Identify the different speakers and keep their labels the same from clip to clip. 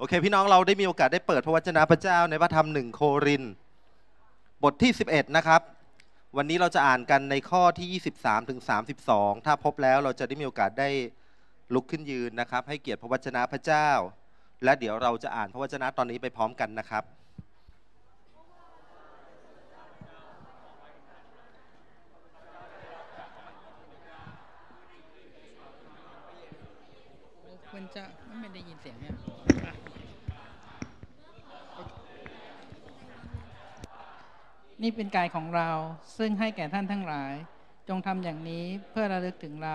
Speaker 1: โอเคพี่น้องเราได้มีโอกาสได้เปิดพระวจนะพระเจ้าในพระธรรม1 โครินธ์บทที่11นะครับวันนี้เราจะอ่านกันในข้อที่23ถึง32ถ้าพบแล้วเราจะได้มีโอกาสได้ลุกขึ้นยืนนะครับให้เกียรติพระวจนะพระเจ้าและเดี๋ยวเราจะอ่านพระวจนะตอนนี้ไปพร้อมกันนะครับ
Speaker 2: คุณจะไม่ได้ยินเสียงเนี่ยนี่เป็นกายของเราซึ่งให้แก่ท่านทั้งหลายจงทำอย่างนี้เพื่อระลึกถึงเรา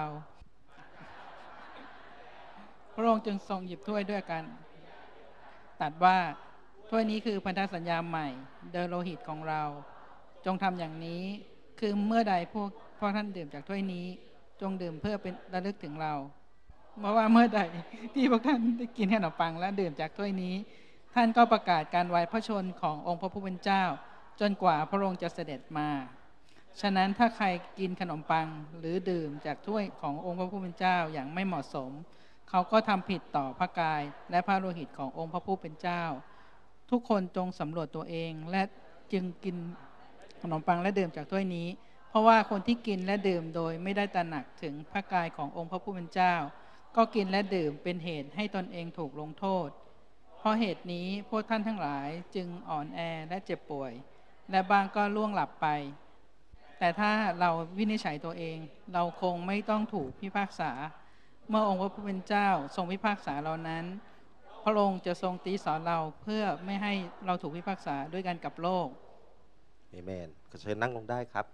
Speaker 2: พระองค์จึงทรงหยิบถ้วยด้วยกันตรัสว่าถ้วยนี้คือพันธสัญญาใหม่โดยโลหิตของเราจงทำอย่างนี้คือเมื่อใดพวกท่านดื่มจากถ้วยนี้จงดื่มเพื่อเป็นระลึกถึงเราเพราะว่าเมื่อใดที่พวกท่านได้กินขนมปังและดื่มจากถ้วยนี้ท่านก็ประกาศการไว้พระชนม์ขององค์พระผู้เป็นเจ้าจนกว่าพระองค์จะเสด็จมาฉะนั้นถ้าใครกินขนมปังหรือดื่มจากถ้วยขององค์พระผู้เป็นเจ้าอย่างไม่เหมาะสมเขาก็ทำผิดต่อพระกายและพระโลหิตขององค์พระผู้เป็นเจ้าทุกคนจงสำรวจตัวเองและจึงกินขนมปังและดื่มจากถ้วยนี้เพราะว่าคนที่กินและดื่มโดยไม่ได้ตระหนักถึงพระกายขององค์พระผู้เป็นเจ้าก็กินและดื่มเป็นเหตุให้ตนเองถูกลงโทษเพราะเหตุนี้พวกท่านทั้งหลายจึงอ่อนแอและเจ็บป่วยและบางก็ล่วงหลับไปแต่ถ้าเราวินิจฉัยตัวเองเราคงไม่ต้องถูกพิพากษาเมื่อองค์พระผู้เป็นเจ้าทรงพิพากษาเรานั้นพระองค์จะทรงตีสอนเราเพื่อไม่ให้เราถูกพิพากษาด้วยกันกับโลก
Speaker 1: เอเมนขอเชิญนั่งลงได้ครับ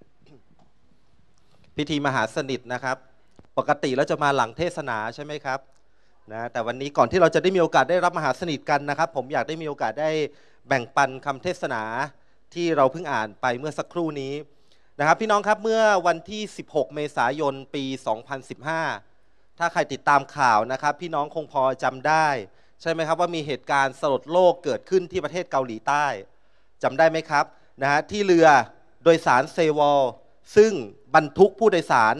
Speaker 1: พิธีมหาสนิทนะครับปกติแล้วจะมาหลังเทศนาใช่ไหมครับนะแต่วันนี้ก่อนที่เราจะได้มีโอกาสได้รับมหาสนิทกันนะครับผมอยากได้มีโอกาสได้แบ่งปันคำเทศนาที่เราเพิ่งอ่านไปเมื่อสักครู่นี้นะครับพี่น้องครับเมื่อวันที่16 เมษายนปี 2015ถ้าใครติดตามข่าวนะครับพี่น้องคงพอจำได้ใช่ไหมครับว่ามีเหตุการณ์สลดโลกเกิดขึ้นที่ประเทศเกาหลีใต้จำได้ไหมครับนะฮะที่เรือโดยสารเซวอลซึ่งบรรทุกผู้โดยสาร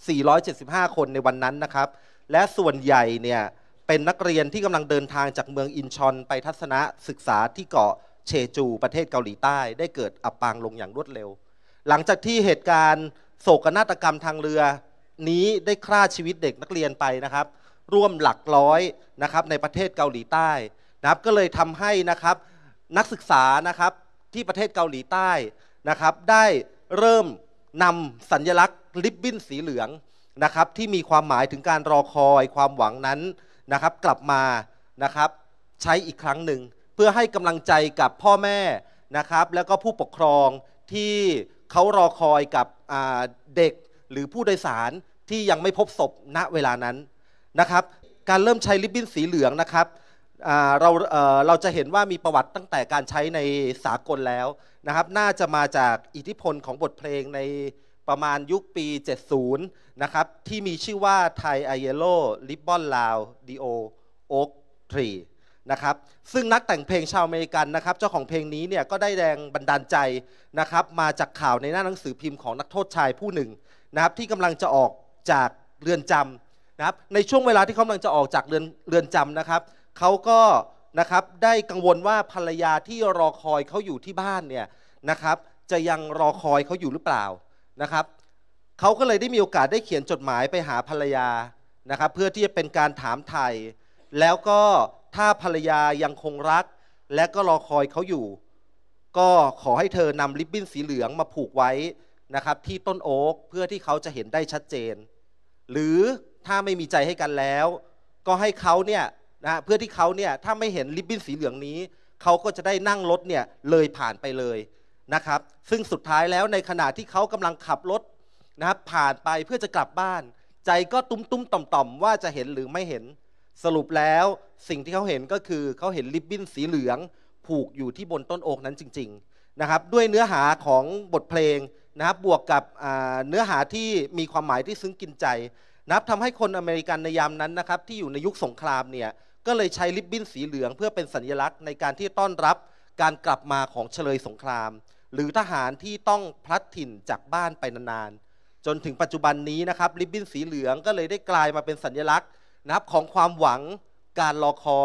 Speaker 1: 475 คนในวันนั้นนะครับและส่วนใหญ่เนี่ยเป็นนักเรียนที่กำลังเดินทางจากเมืองอินชอนไปทัศนศึกษาที่เกาะเชจูประเทศเกาหลีใต้ได้เกิดอับปางลงอย่างรวดเร็วหลังจากที่เหตุการณ์โศกนาฏกรรมทางเรือนี้ได้ฆ่าชีวิตเด็กนักเรียนไปนะครับร่วมหลักร้อยนะครับในประเทศเกาหลีใต้นะครับก็เลยทำให้นะครับนักศึกษานะครับที่ประเทศเกาหลีใต้นะครับได้เริ่มนำสัญลักษณ์ริบบิ้นสีเหลืองนะครับที่มีความหมายถึงการรอคอยความหวังนั้นนะครับกลับมานะครับใช้อีกครั้งหนึ่งเพื่อให้กำลังใจกับพ่อแม่นะครับแล้วก็ผู้ปกครองที่เขารอคอยกับเด็กหรือผู้โดยสารที่ยังไม่พบศพณเวลานั้นนะครับการเริ่มใช้ริบบิ้นสีเหลืองนะครับเราจะเห็นว่ามีประวัติตั้งแต่การใช้ในสากลแล้วนะครับน่าจะมาจากอิทธิพลของบทเพลงในประมาณยุคปี 70 นะครับที่มีชื่อว่าไทยไอเยโลลิบบอนลาวดีโอโอ๊กทรีนะครับซึ่งนักแต่งเพลงชาวอเมริกันนะครับเจ้าของเพลงนี้เนี่ยก็ได้แรงบันดาลใจนะครับมาจากข่าวในหน้าหนังสือพิมพ์ของนักโทษชายผู้หนึ่งนะครับที่กำลังจะออกจากเรือนจำนะครับในช่วงเวลาที่เขากำลังจะออกจากเรือนจำนะครับเขาก็นะครับได้กังวลว่าภรรยาที่รอคอยเขาอยู่ที่บ้านเนี่ยนะครับจะยังรอคอยเขาอยู่หรือเปล่านะครับเขาก็เลยได้มีโอกาสได้เขียนจดหมายไปหาภรรยานะครับเพื่อที่จะเป็นการถามไถ่แล้วก็ถ้าภรรยายังคงรักและก็รอคอยเขาอยู่ก็ขอให้เธอนำริบบิ้นสีเหลืองมาผูกไว้นะครับที่ต้นโอ๊กเพื่อที่เขาจะเห็นได้ชัดเจนหรือถ้าไม่มีใจให้กันแล้วก็ให้เขาเนี่ยนะเพื่อที่เขาเนี่ยถ้าไม่เห็นริบบิ้นสีเหลืองนี้เขาก็จะได้นั่งรถเนี่ยเลยผ่านไปเลยนะครับซึ่งสุดท้ายแล้วในขณะที่เขากำลังขับรถนะครับผ่านไปเพื่อจะกลับบ้านใจก็ตุ้มๆต่อมๆว่าจะเห็นหรือไม่เห็นสรุปแล้วสิ่งที่เขาเห็นก็คือเขาเห็นริบบิ้นสีเหลืองผูกอยู่ที่บนต้นโอ๊กนั้นจริงๆนะครับด้วยเนื้อหาของบทเพลงนะครับบวกกับเนื้อหาที่มีความหมายที่ซึ้งกินใจนะครับทำให้คนอเมริกันในยามนั้นนะครับที่อยู่ในยุคสงครามเนี่ยก็เลยใช้ริบบิ้นสีเหลืองเพื่อเป็นสัญลักษณ์ในการที่ต้อนรับการกลับมาของเฉลยสงครามหรือทหารที่ต้องพลัดถิ่นจากบ้านไปนานๆจนถึงปัจจุบันนี้นะครับริบบิ้นสีเหลืองก็เลยได้กลายมาเป็นสัญลักษณ์นะครับของความหวังการรอคอย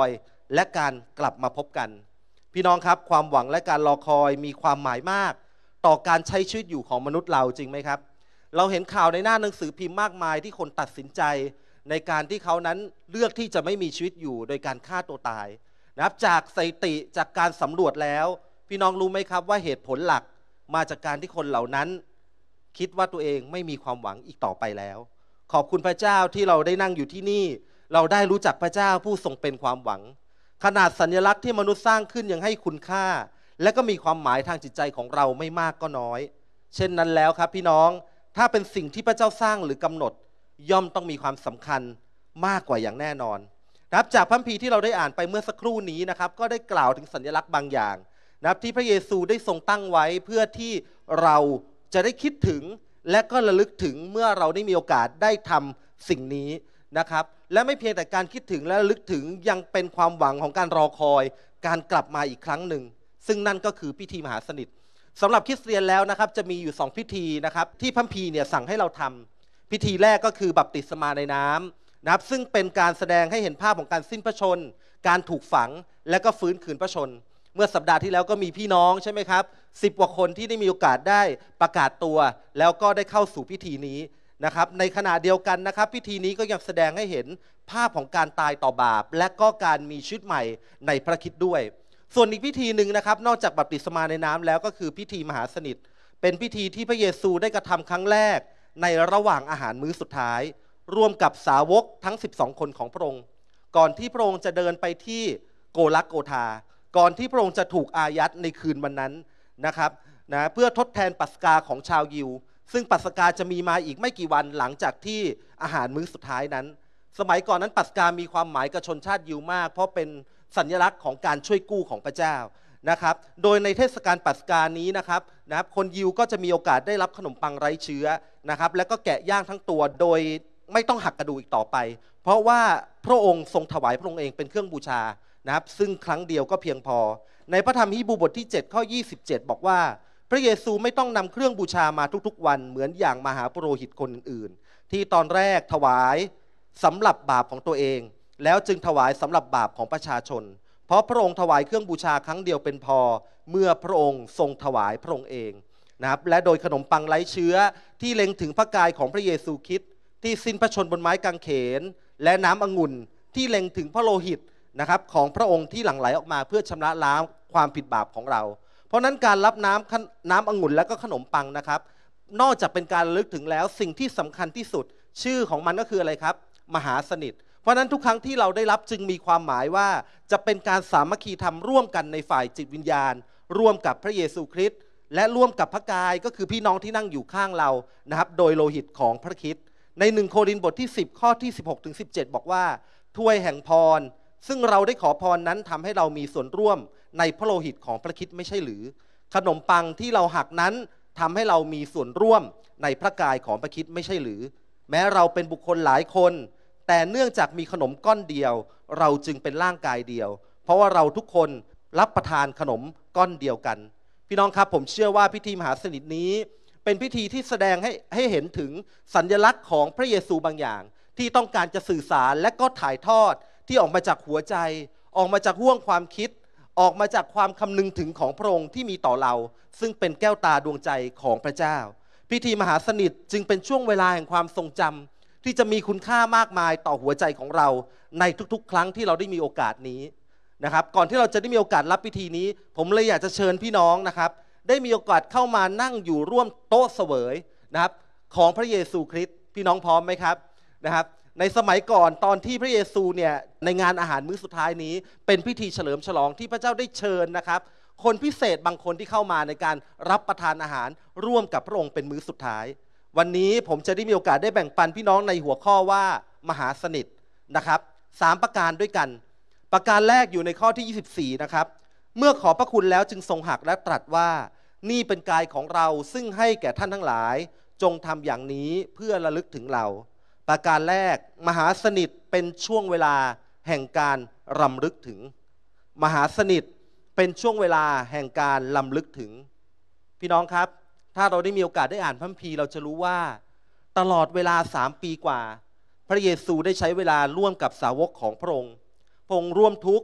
Speaker 1: และการกลับมาพบกันพี่น้องครับความหวังและการรอคอยมีความหมายมากต่อการใช้ชีวิตอยู่ของมนุษย์เราจริงไหมครับเราเห็นข่าวในหน้าหนังสือพิมพ์มากมายที่คนตัดสินใจในการที่เขานั้นเลือกที่จะไม่มีชีวิตอยู่โดยการฆ่าตัวตายนะครับจากสถิติจากการสำรวจแล้วพี่น้องรู้ไหมครับว่าเหตุผลหลักมาจากการที่คนเหล่านั้นคิดว่าตัวเองไม่มีความหวังอีกต่อไปแล้วขอบคุณพระเจ้าที่เราได้นั่งอยู่ที่นี่เราได้รู้จักพระเจ้าผู้ทรงเป็นความหวังขนาดสัญลักษณ์ที่มนุษย์สร้างขึ้นยังให้คุณค่าและก็มีความหมายทางจิตใจของเราไม่มากก็น้อยเช่นนั้นแล้วครับพี่น้องถ้าเป็นสิ่งที่พระเจ้าสร้างหรือกำหนดย่อมต้องมีความสำคัญมากกว่าอย่างแน่นอนนะครับจากพระคัมภีร์ที่เราได้อ่านไปเมื่อสักครู่นี้นะครับก็ได้กล่าวถึงสัญลักษณ์บางอย่างนะครับที่พระเยซูได้ทรงตั้งไว้เพื่อที่เราจะได้คิดถึงและก็ระลึกถึงเมื่อเราได้มีโอกาสได้ทำสิ่งนี้นะครับและไม่เพียงแต่การคิดถึงและระลึกถึงยังเป็นความหวังของการรอคอยการกลับมาอีกครั้งหนึ่งซึ่งนั่นก็คือพิธีมหาสนิทสำหรับคริสเตียนแล้วนะครับจะมีอยู่2พิธีนะครับที่พระคัมภีร์เนี่ยสั่งให้เราทำพิธีแรกก็คือบัพติศมาในน้ำนะครับซึ่งเป็นการแสดงให้เห็นภาพของการสิ้นพระชนการถูกฝังและก็ฟื้นคืนพระชนเมื่อสัปดาห์ที่แล้วก็มีพี่น้องใช่ไหมครับ10 กว่าคนที่ได้มีโอกาสได้ประกาศตัวแล้วก็ได้เข้าสู่พิธีนี้นะครับในขณะเดียวกันนะครับพิธีนี้ก็ยังแสดงให้เห็นภาพของการตายต่อบาปและก็การมีชีวิตใหม่ในพระคริสต์ด้วยส่วนอีกพิธีหนึ่งนะครับนอกจากบัพติศมาในน้ำแล้วก็คือพิธีมหาสนิทเป็นพิธีที่พระเยซูได้กระทำครั้งแรกในระหว่างอาหารมื้อสุดท้ายร่วมกับสาวกทั้ง12 คนของพระองค์ก่อนที่พระองค์จะเดินไปที่โกลักโกธาก่อนที่พระองค์จะถูกอายัดในคืนวันนั้นนะครับเพื่อทดแทนปัสกาของชาวยิวซึ่งปัสกาจะมีมาอีกไม่กี่วันหลังจากที่อาหารมื้อสุดท้ายนั้นสมัยก่อนนั้นปัสกามีความหมายกับชนชาติยิวมากเพราะเป็นสัญลักษณ์ของการช่วยกู้ของพระเจ้านะครับโดยในเทศกาลปัสกานี้นะครับคนยิวก็จะมีโอกาสได้รับขนมปังไร้เชื้อนะครับและก็แกะย่างทั้งตัวโดยไม่ต้องหักกระดูกอีกต่อไปเพราะว่าพระองค์ทรงถวายพระองค์เองเป็นเครื่องบูชานะครับซึ่งครั้งเดียวก็เพียงพอในพระธรรมฮีบรูบทที่7ข้อ27บอกว่าพระเยซูไม่ต้องนำเครื่องบูชามาทุกๆวันเหมือนอย่างมหาปุโรหิตคนอื่นๆที่ตอนแรกถวายสำหรับบาปของตัวเองแล้วจึงถวายสำหรับบาปของประชาชนเพราะพระองค์ถวายเครื่องบูชาครั้งเดียวเป็นพอเมื่อพระองค์ทรงถวายพระองค์เองนะครับและโดยขนมปังไร้เชื้อที่เล็งถึงพระกายของพระเยซูคริสต์ที่สิ้นพระชนม์บนไม้กางเขนและน้ำองุ่นที่เล็งถึงพระโลหิตนะครับของพระองค์ที่หลั่งไหลออกมาเพื่อชำระล้างความผิดบาปของเราเพราะนั้นการรับน้ำองุ่นและก็ขนมปังนะครับนอกจากเป็นการระลึกถึงแล้วสิ่งที่สำคัญที่สุดชื่อของมันก็คืออะไรครับมหาสนิทเพราะนั้นทุกครั้งที่เราได้รับจึงมีความหมายว่าจะเป็นการสามัคคีธรรมร่วมกันในฝ่ายจิตวิญญาณร่วมกับพระเยซูคริสต์และร่วมกับพระกายก็คือพี่น้องที่นั่งอยู่ข้างเรานะครับโดยโลหิตของพระคริสต์ใน1 โครินธ์บทที่10ข้อที่16ถึง17บอกว่าถ้วยแห่งพรซึ่งเราได้ขอพรนั้นทำให้เรามีส่วนร่วมในพระโลหิตของพระคริสต์ไม่ใช่หรือขนมปังที่เราหักนั้นทำให้เรามีส่วนร่วมในพระกายของพระคริสต์ไม่ใช่หรือแม้เราเป็นบุคคลหลายคนแต่เนื่องจากมีขนมก้อนเดียวเราจึงเป็นร่างกายเดียวเพราะว่าเราทุกคนรับประทานขนมก้อนเดียวกันพี่น้องครับผมเชื่อว่าพิธีมหาสนิทนี้เป็นพิธีที่แสดงให้เห็นถึงสัญลักษณ์ของพระเยซูบางอย่างที่ต้องการจะสื่อสารและก็ถ่ายทอดที่ออกมาจากหัวใจออกมาจากห้วงความคิดออกมาจากความคำนึงถึงของพระองค์ที่มีต่อเราซึ่งเป็นแก้วตาดวงใจของพระเจ้าพิธีมหาสนิทจึงเป็นช่วงเวลาแห่งความทรงจำที่จะมีคุณค่ามากมายต่อหัวใจของเราในทุกๆครั้งที่เราได้มีโอกาสนี้นะครับก่อนที่เราจะได้มีโอกาสรับพิธีนี้ผมเลยอยากจะเชิญพี่น้องนะครับได้มีโอกาสเข้ามานั่งอยู่ร่วมโต๊ะเสวยนะครับของพระเยซูคริสต์พี่น้องพร้อมไหมครับนะครับในสมัยก่อนตอนที่พระเยซูเนี่ยในงานอาหารมื้อสุดท้ายนี้เป็นพิธีเฉลิมฉลองที่พระเจ้าได้เชิญนะครับคนพิเศษบางคนที่เข้ามาในการรับประทานอาหารร่วมกับพระองค์เป็นมื้อสุดท้ายวันนี้ผมจะได้มีโอกาสได้แบ่งปันพี่น้องในหัวข้อว่ามหาสนิทนะครับ3 ประการด้วยกันประการแรกอยู่ในข้อที่24นะครับเมื่อขอพระคุณแล้วจึงทรงหักและตรัสว่านี่เป็นกายของเราซึ่งให้แก่ท่านทั้งหลายจงทำอย่างนี้เพื่อระลึกถึงเราประการแรกมหาสนิทเป็นช่วงเวลาแห่งการรำลึกถึงมหาสนิทเป็นช่วงเวลาแห่งการรำลึกถึงพี่น้องครับถ้าเราได้มีโอกาสได้อ่านพระคัมภีร์เราจะรู้ว่าตลอดเวลา3 ปีกว่าพระเยซูได้ใช้เวลาร่วมกับสาวกของพระองค์ร่วมทุกข์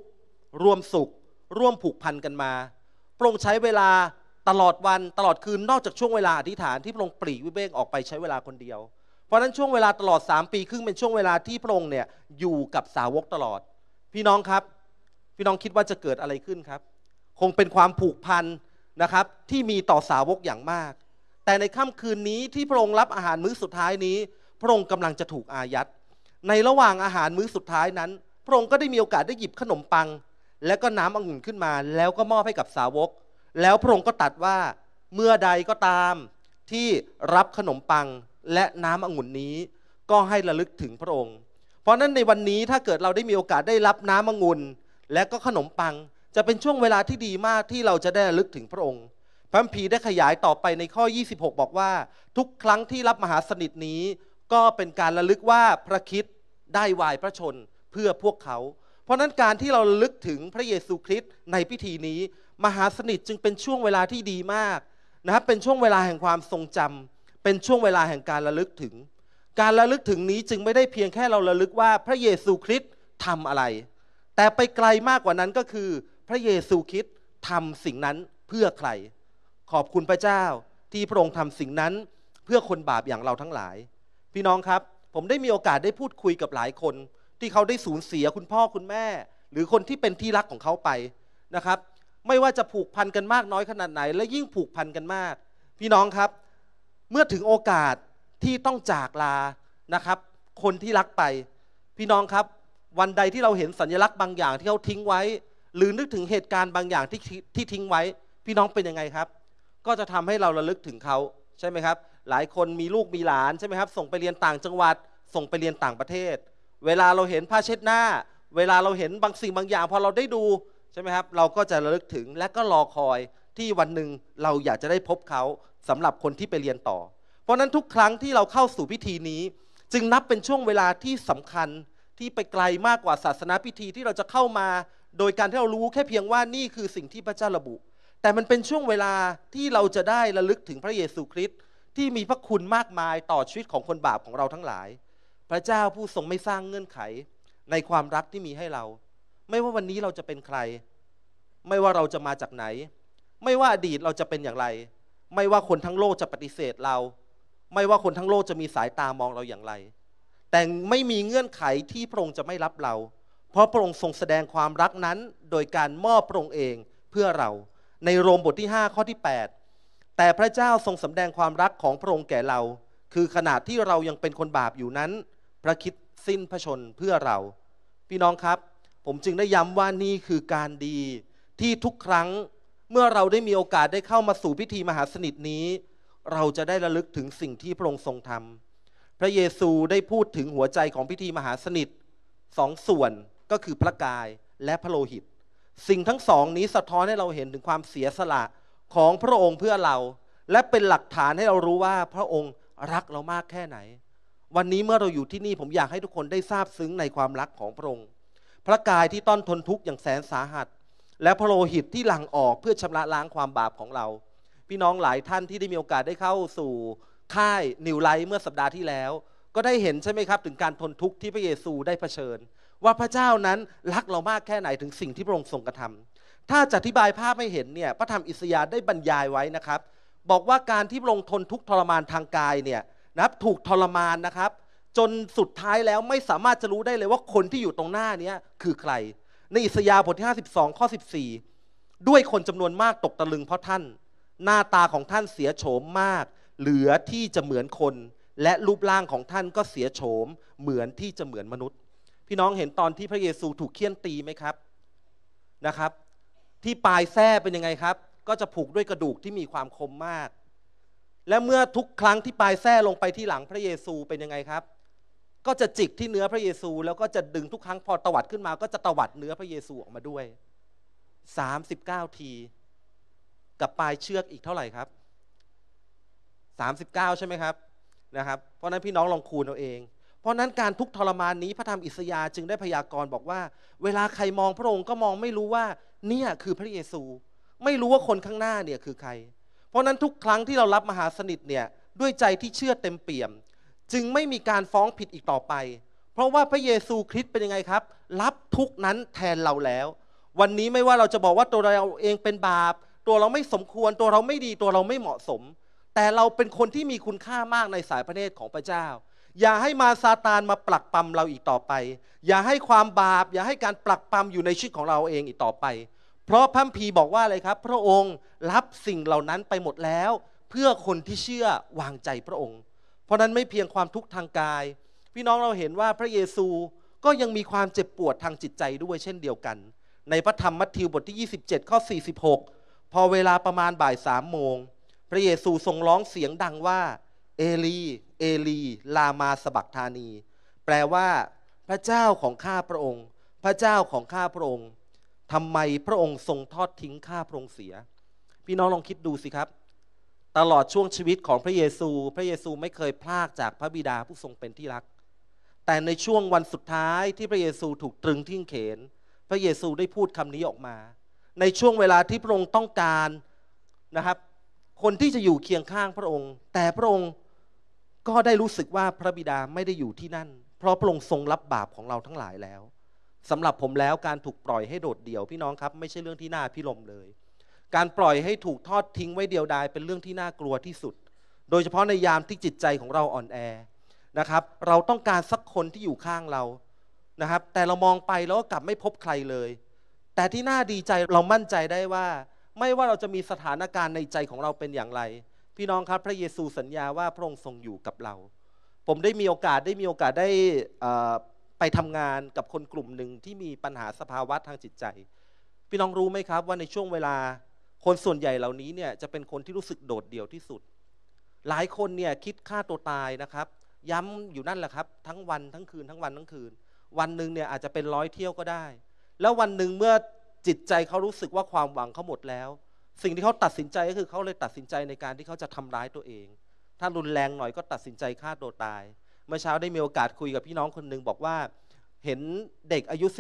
Speaker 1: ร่วมสุขร่วมผูกพันกันมาพระองค์ใช้เวลาตลอดวันตลอดคืนนอกจากช่วงเวลาอธิษฐานที่พระองค์ปลีกวิเวกออกไปใช้เวลาคนเดียวเพราะฉะนั้นช่วงเวลาตลอด3 ปีครึ่งเป็นช่วงเวลาที่พระองค์เนี่ยอยู่กับสาวกตลอดพี่น้องครับพี่น้องคิดว่าจะเกิดอะไรขึ้นครับคงเป็นความผูกพันนะครับที่มีต่อสาวกอย่างมากแต่ในค่ำคืนนี้ที่พระองค์รับอาหารมื้อสุดท้ายนี้พระองค์กำลังจะถูกอายัดในระหว่างอาหารมื้อสุดท้ายนั้นพระองค์ก็ได้มีโอกาสได้หยิบขนมปังและก็น้ำองุ่นขึ้นมาแล้วก็มอบให้กับสาวกแล้วพระองค์ก็ตรัสว่าเมื่อใดก็ตามที่รับขนมปังและน้ำองุ่นนี้ก็ให้ระลึกถึงพระองค์เพราะนั้นในวันนี้ถ้าเกิดเราได้มีโอกาสได้รับน้ำองุ่นและก็ขนมปังจะเป็นช่วงเวลาที่ดีมากที่เราจะได้ระลึกถึงพระองค์พระคัมภีร์ได้ขยายต่อไปในข้อ26บอกว่าทุกครั้งที่รับมหาสนิทนี้ก็เป็นการระลึกว่าพระคริสต์ได้วายพระชนเพื่อพวกเขาเพราะนั้นการที่เราระลึกถึงพระเยซูคริสต์ในพิธีนี้มหาสนิทจึงเป็นช่วงเวลาที่ดีมากนะครับเป็นช่วงเวลาแห่งความทรงจำเป็นช่วงเวลาแห่งการระลึกถึงการระลึกถึงนี้จึงไม่ได้เพียงแค่เราระลึกว่าพระเยซูคริสต์ทำอะไรแต่ไปไกลมากกว่านั้นก็คือพระเยซูคริสต์ทำสิ่งนั้นเพื่อใครขอบคุณพระเจ้าที่พระองค์ทำสิ่งนั้นเพื่อคนบาปอย่างเราทั้งหลายพี่น้องครับผมได้มีโอกาสได้พูดคุยกับหลายคนที่เขาได้สูญเสียคุณพ่อคุณแม่หรือคนที่เป็นที่รักของเขาไปนะครับไม่ว่าจะผูกพันกันมากน้อยขนาดไหนและยิ่งผูกพันกันมากพี่น้องครับเมื่อถึงโอกาสที่ต้องจากลานะครับคนที่รักไปพี่น้องครับวันใดที่เราเห็นสัญลักษณ์บางอย่างที่เขาทิ้งไว้หรือนึกถึงเหตุการณ์บางอย่างที่ทิ้งไว้พี่น้องเป็นยังไงครับก็จะทำให้เราระลึกถึงเขาใช่ไหมครับหลายคนมีลูกมีหลานใช่ไหมครับส่งไปเรียนต่างจังหวัดส่งไปเรียนต่างประเทศเวลาเราเห็นผ้าเช็ดหน้าเวลาเราเห็นบางสิ่งบางอย่างพอเราได้ดูใช่ไหมครับเราก็จะระลึกถึงและก็รอคอยที่วันหนึ่งเราอยากจะได้พบเขาสำหรับคนที่ไปเรียนต่อเพราะนั้นทุกครั้งที่เราเข้าสู่พิธีนี้จึงนับเป็นช่วงเวลาที่สำคัญที่ไปไกลมากกว่าศาสนาพิธีที่เราจะเข้ามาโดยการที่เรารู้แค่เพียงว่านี่คือสิ่งที่พระเจ้าระบุแต่มันเป็นช่วงเวลาที่เราจะได้ระลึกถึงพระเยซูคริสต์ที่มีพระคุณมากมายต่อชีวิตของคนบาปของเราทั้งหลายพระเจ้าผู้ทรงไม่สร้างเงื่อนไขในความรักที่มีให้เราไม่ว่าวันนี้เราจะเป็นใครไม่ว่าเราจะมาจากไหนไม่ว่าอดีตเราจะเป็นอย่างไรไม่ว่าคนทั้งโลกจะปฏิเสธเราไม่ว่าคนทั้งโลกจะมีสายตามองเราอย่างไรแต่ไม่มีเงื่อนไขที่พระองค์จะไม่รับเราเพราะพระองค์ทรงแสดงความรักนั้นโดยการมอบพระองค์เองเพื่อเราในโรมบทที่5ข้อที่8แต่พระเจ้าทรงสำแดงความรักของพระองค์แก่เราคือขณะที่เรายังเป็นคนบาปอยู่นั้นพระคริสต์สิ้นพระชนเพื่อเราพี่น้องครับผมจึงได้ย้ำว่านี่คือการดีที่ทุกครั้งเมื่อเราได้มีโอกาสได้เข้ามาสู่พิธีมหาสนิทนี้เราจะได้ระลึกถึงสิ่งที่พระองค์ทรงทำพระเยซูได้พูดถึงหัวใจของพิธีมหาสนิท2 ส่วนก็คือพระกายและพระโลหิตสิ่งทั้งสองนี้สะท้อนให้เราเห็นถึงความเสียสละของพระองค์เพื่อเราและเป็นหลักฐานให้เรารู้ว่าพระองค์รักเรามากแค่ไหนวันนี้เมื่อเราอยู่ที่นี่ผมอยากให้ทุกคนได้ทราบซึ้งในความรักของพระองค์พระกายที่ต้องทนทุกข์อย่างแสนสาหัสและพระโลหิตที่หลั่งออกเพื่อชำระล้างความบาปของเราพี่น้องหลายท่านที่ได้มีโอกาสได้เข้าสู่ค่ายนิวไลท์เมื่อสัปดาห์ที่แล้วก็ได้เห็นใช่ไหมครับถึงการทนทุกข์ที่พระเยซูได้เผชิญว่าพระเจ้านั้นรักเรามากแค่ไหนถึงสิ่งที่พระองค์ทรงกระทำถ้าจะอธิบายภาพให้เห็นเนี่ยพระธรรมอิสยาห์ได้บรรยายไว้นะครับบอกว่าการที่พระองค์ทนทุกข์ทรมานทางกายเนี่ยนะครับถูกทรมานนะครับจนสุดท้ายแล้วไม่สามารถจะรู้ได้เลยว่าคนที่อยู่ตรงหน้านี้คือใครในอิสยาห์บทที่52ข้อ14ด้วยคนจำนวนมากตกตะลึงเพราะท่านหน้าตาของท่านเสียโฉมมากเหลือที่จะเหมือนคนและรูปร่างของท่านก็เสียโฉมเหมือนที่จะเหมือนมนุษย์พี่น้องเห็นตอนที่พระเยซูถูกเฆี่ยนตีไหมครับนะครับที่ปลายแส้เป็นยังไงครับก็จะผูกด้วยกระดูกที่มีความคมมากและเมื่อทุกครั้งที่ปลายแส้ลงไปที่หลังพระเยซูเป็นยังไงครับก็จะจิกที่เนื้อพระเยซูแล้วก็จะดึงทุกครั้งพอตวัดขึ้นมาก็จะตวัดเนื้อพระเยซูออกมาด้วย39ทีกับปลายเชือกอีกเท่าไหร่ครับ39ใช่ไหมครับนะครับเพราะนั้นพี่น้องลองคูณเอาเองเพราะนั้นการทุกข์ทรมานนี้พระธรรมอิสยาห์จึงได้พยากรณ์บอกว่าเวลาใครมองพระองค์ก็มองไม่รู้ว่าเนี่ยคือพระเยซูไม่รู้ว่าคนข้างหน้าเนี่ยคือใครเพราะนั้นทุกครั้งที่เรารับมหาสนิทเนี่ยด้วยใจที่เชื่อเต็มเปี่ยมจึงไม่มีการฟ้องผิดอีกต่อไปเพราะว่าพระเยซูคริสต์เป็นยังไงครับรับทุกนั้นแทนเราแล้ววันนี้ไม่ว่าเราจะบอกว่าตัวเราเองเป็นบาปตัวเราไม่สมควรตัวเราไม่ดีตัวเราไม่เหมาะสมแต่เราเป็นคนที่มีคุณค่ามากในสายพระเนตรของพระเจ้าอย่าให้มารซาตานมาปลักปั๊มเราอีกต่อไปอย่าให้ความบาปอย่าให้การปลักปั๊มอยู่ในชีวิตของเราเองอีกต่อไปเพราะพระคัมภีร์บอกว่าอะไรครับพระองค์รับสิ่งเหล่านั้นไปหมดแล้วเพื่อคนที่เชื่อวางใจพระองค์เพราะนั้นไม่เพียงความทุกข์ทางกายพี่น้องเราเห็นว่าพระเยซูก็ยังมีความเจ็บปวดทางจิตใจด้วยเช่นเดียวกันในพระธรรมมัทธิวบทที่27ข้อ46พอเวลาประมาณบ่าย3 โมงพระเยซูทรงร้องเสียงดังว่าเอลีเอลีลามาสบักธานีแปลว่าพระเจ้าของข้าพระองค์พระเจ้าของข้าพระองค์ทำไมพระองค์ทรงทอดทิ้งข้าพระองค์เสียพี่น้องลองคิดดูสิครับตลอดช่วงชีวิตของพระเยซูไม่เคยพลากจากพระบิดาผู้ทรงเป็นที่รักแต่ในช่วงวันสุดท้ายที่พระเยซูถูกตรึงที่เขนพระเยซูได้พูดคำนี้ออกมาในช่วงเวลาที่พระองค์ต้องการนะครับคนที่จะอยู่เคียงข้างพระองค์แต่พระองค์ก็ได้รู้สึกว่าพระบิดาไม่ได้อยู่ที่นั่นเพราะพระองค์ทรงรับบาปของเราทั้งหลายแล้วสำหรับผมแล้วการถูกปล่อยให้โดดเดี่ยวพี่น้องครับไม่ใช่เรื่องที่น่าพิรมเลยการปล่อยให้ถูกทอดทิ้งไว้เดียวดายเป็นเรื่องที่น่ากลัวที่สุดโดยเฉพาะในยามที่จิตใจของเราอ่อนแอนะครับเราต้องการสักคนที่อยู่ข้างเรานะครับแต่เรามองไปแล้วก็กลับไม่พบใครเลยแต่ที่น่าดีใจเรามั่นใจได้ว่าไม่ว่าเราจะมีสถานการณ์ในใจของเราเป็นอย่างไรพี่น้องครับพระเยซูสัญญาว่าพระองค์ทรงอยู่กับเราผมได้มีโอกาสได้ไปทำงานกับคนกลุ่มหนึ่งที่มีปัญหาสภาวะทางจิตใจพี่น้องรู้ไหมครับว่าในช่วงเวลาคนส่วนใหญ่เหล่านี้เนี่ยจะเป็นคนที่รู้สึกโดดเดี่ยวที่สุดหลายคนเนี่ยคิดฆ่าตัวตายนะครับย้ำอยู่นั่นแหละครับทั้งวันทั้งคืนทั้งวันทั้งคืนวันหนึ่งเนี่ยอาจจะเป็น100 เที่ยวก็ได้แล้ววันหนึ่งเมื่อจิตใจเขารู้สึกว่าความหวังเขาหมดแล้วสิ่งที่เขาตัดสินใจก็คือเขาเลยตัดสินใจในการที่เขาจะทำร้ายตัวเองถ้ารุนแรงหน่อยก็ตัดสินใจฆ่าตัวตายเมื่อเช้าได้มีโอกาสคุยกับพี่น้องคนหนึ่งบอกว่าเห็นเด็กอายุ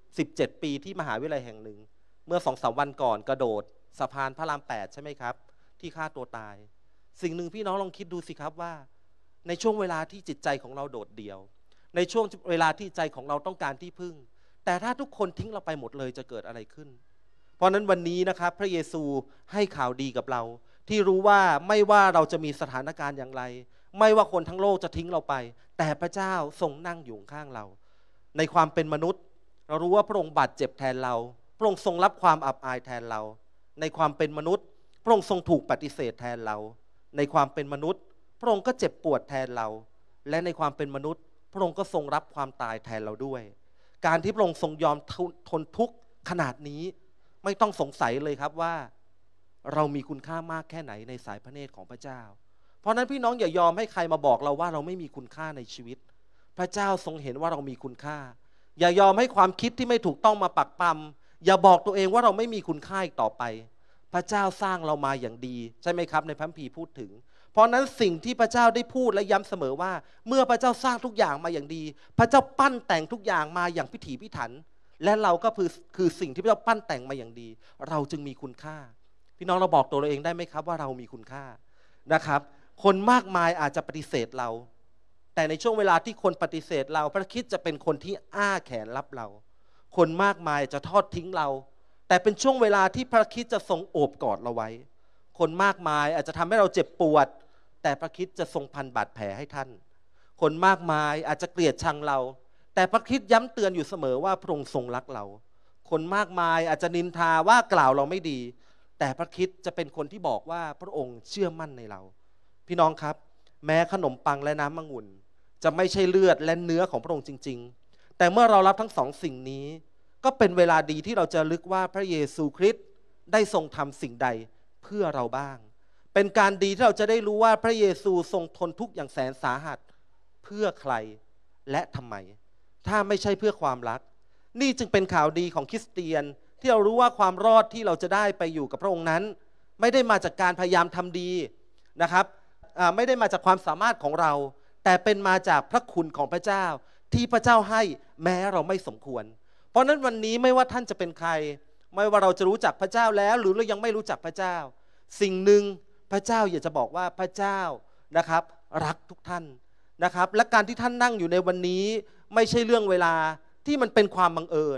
Speaker 1: 17 ปีที่มหาวิทยาลัยแห่งหนึ่งเมื่อ2-3 วันก่อนกระโดดสะพานพระราม8ใช่ไหมครับที่ฆ่าตัวตายสิ่งหนึ่งพี่น้องลองคิดดูสิครับว่าในช่วงเวลาที่จิตใจของเราโดดเดี่ยวในช่วงเวลาที่ใจของเราต้องการที่พึ่งแต่ถ้าทุกคนทิ้งเราไปหมดเลยจะเกิดอะไรขึ้นเพราะนั้นวันนี้นะครับพระเยซูให้ข่าวดีกับเราที่รู้ว่าไม่ว่าเราจะมีสถานการณ์อย่างไรไม่ว่าคนทั้งโลกจะทิ้งเราไปแต่พระเจ้าทรงนั่งอยู่ข้างเราในความเป็นมนุษย์เรารู้ว่าพระองค์บาดเจ็บแทนเราพระองค์ทรงรับความอับอายแทนเราในความเป็นมนุษย์พระองค์ทรงถูกปฏิเสธแทนเราในความเป็นมนุษย์พระองค์ก็เจ็บปวดแทนเราและในความเป็นมนุษย์พระองค์ก็ทรงรับความตายแทนเราด้วยการที่พระองค์ทรงยอมทนทุกข์ขนาดนี้ไม่ต้องสงสัยเลยครับว่าเรามีคุณค่ามากแค่ไหนในสายพระเนตรของพระเจ้าเพราะนั้นพี่น้องอย่ายอมให้ใครมาบอกเราว่าเราไม่มีคุณค่าในชีวิตพระเจ้าทรงเห็นว่าเรามีคุณค่าอย่ายอมให้ความคิดที่ไม่ถูกต้องมาปักปั๊มอย่าบอกตัวเองว่าเราไม่มีคุณค่าอีกต่อไปพระเจ้าสร้างเรามาอย่างดีใช่ไหมครับในพระคัมภีร์พูดถึงเพราะนั้นสิ่งที่พระเจ้าได้พูดและย้ำเสมอว่าเมื่อพระเจ้าสร้างทุกอย่างมาอย่างดีพระเจ้าปั้นแต่งทุกอย่างมาอย่างพิถีพิถันและเราก็คือสิ่งที่พระเจ้าปั้นแต่งมาอย่างดีเราจึงมีคุณค่าพี่น้องเราบอกตัวเราเองได้ไหมครับว่าเรามีคุณค่านะครับคนมากมายอาจจะปฏิเสธเราแต่ในช่วงเวลาที่คนปฏิเสธเราพระคริสต์จะเป็นคนที่อ้าแขนรับเราคนมากมายจะทอดทิ้งเราแต่เป็นช่วงเวลาที่พระคริสต์จะทรงโอบกอดเราไว้คนมากมายอาจจะทำให้เราเจ็บปวดแต่พระคริสต์จะทรงพันบาดแผลให้ท่านคนมากมายอาจจะเกลียดชังเราแต่พระคริสต์ย้ำเตือนอยู่เสมอว่าพระองค์ทรงรักเราคนมากมายอาจจะนินทาว่ากล่าวเราไม่ดีแต่พระคริสต์จะเป็นคนที่บอกว่าพระองค์เชื่อมั่นในเราพี่น้องครับแม้ขนมปังและน้ำองุ่นจะไม่ใช่เลือดและเนื้อของพระองค์จริงๆแต่เมื่อเรารับทั้งสองสิ่งนี้ก็เป็นเวลาดีที่เราจะลึกว่าพระเยซูคริสต์ได้ทรงทำสิ่งใดเพื่อเราบ้างเป็นการดีที่เราจะได้รู้ว่าพระเยซูทรงทนทุกข์อย่างแสนสาหัสเพื่อใครและทำไมถ้าไม่ใช่เพื่อความรักนี่จึงเป็นข่าวดีของคริสเตียนที่เรารู้ว่าความรอดที่เราจะได้ไปอยู่กับพระองค์นั้นไม่ได้มาจากการพยายามทำดีนะครับไม่ได้มาจากความสามารถของเราแต่เป็นมาจากพระคุณของพระเจ้าที่พระเจ้าให้แม้เราไม่สมควรเพราะนั้นวันนี้ไม่ว่าท่านจะเป็นใครไม่ว่าเราจะรู้จักพระเจ้าแล้วหรือเรายังไม่รู้จักพระเจ้าสิ่งหนึ่งพระเจ้าอยากจะบอกว่าพระเจ้านะครับรักทุกท่านนะครับและการที่ท่านนั่งอยู่ในวันนี้ไม่ใช่เรื่องเวลาที่มันเป็นความบังเอิญพ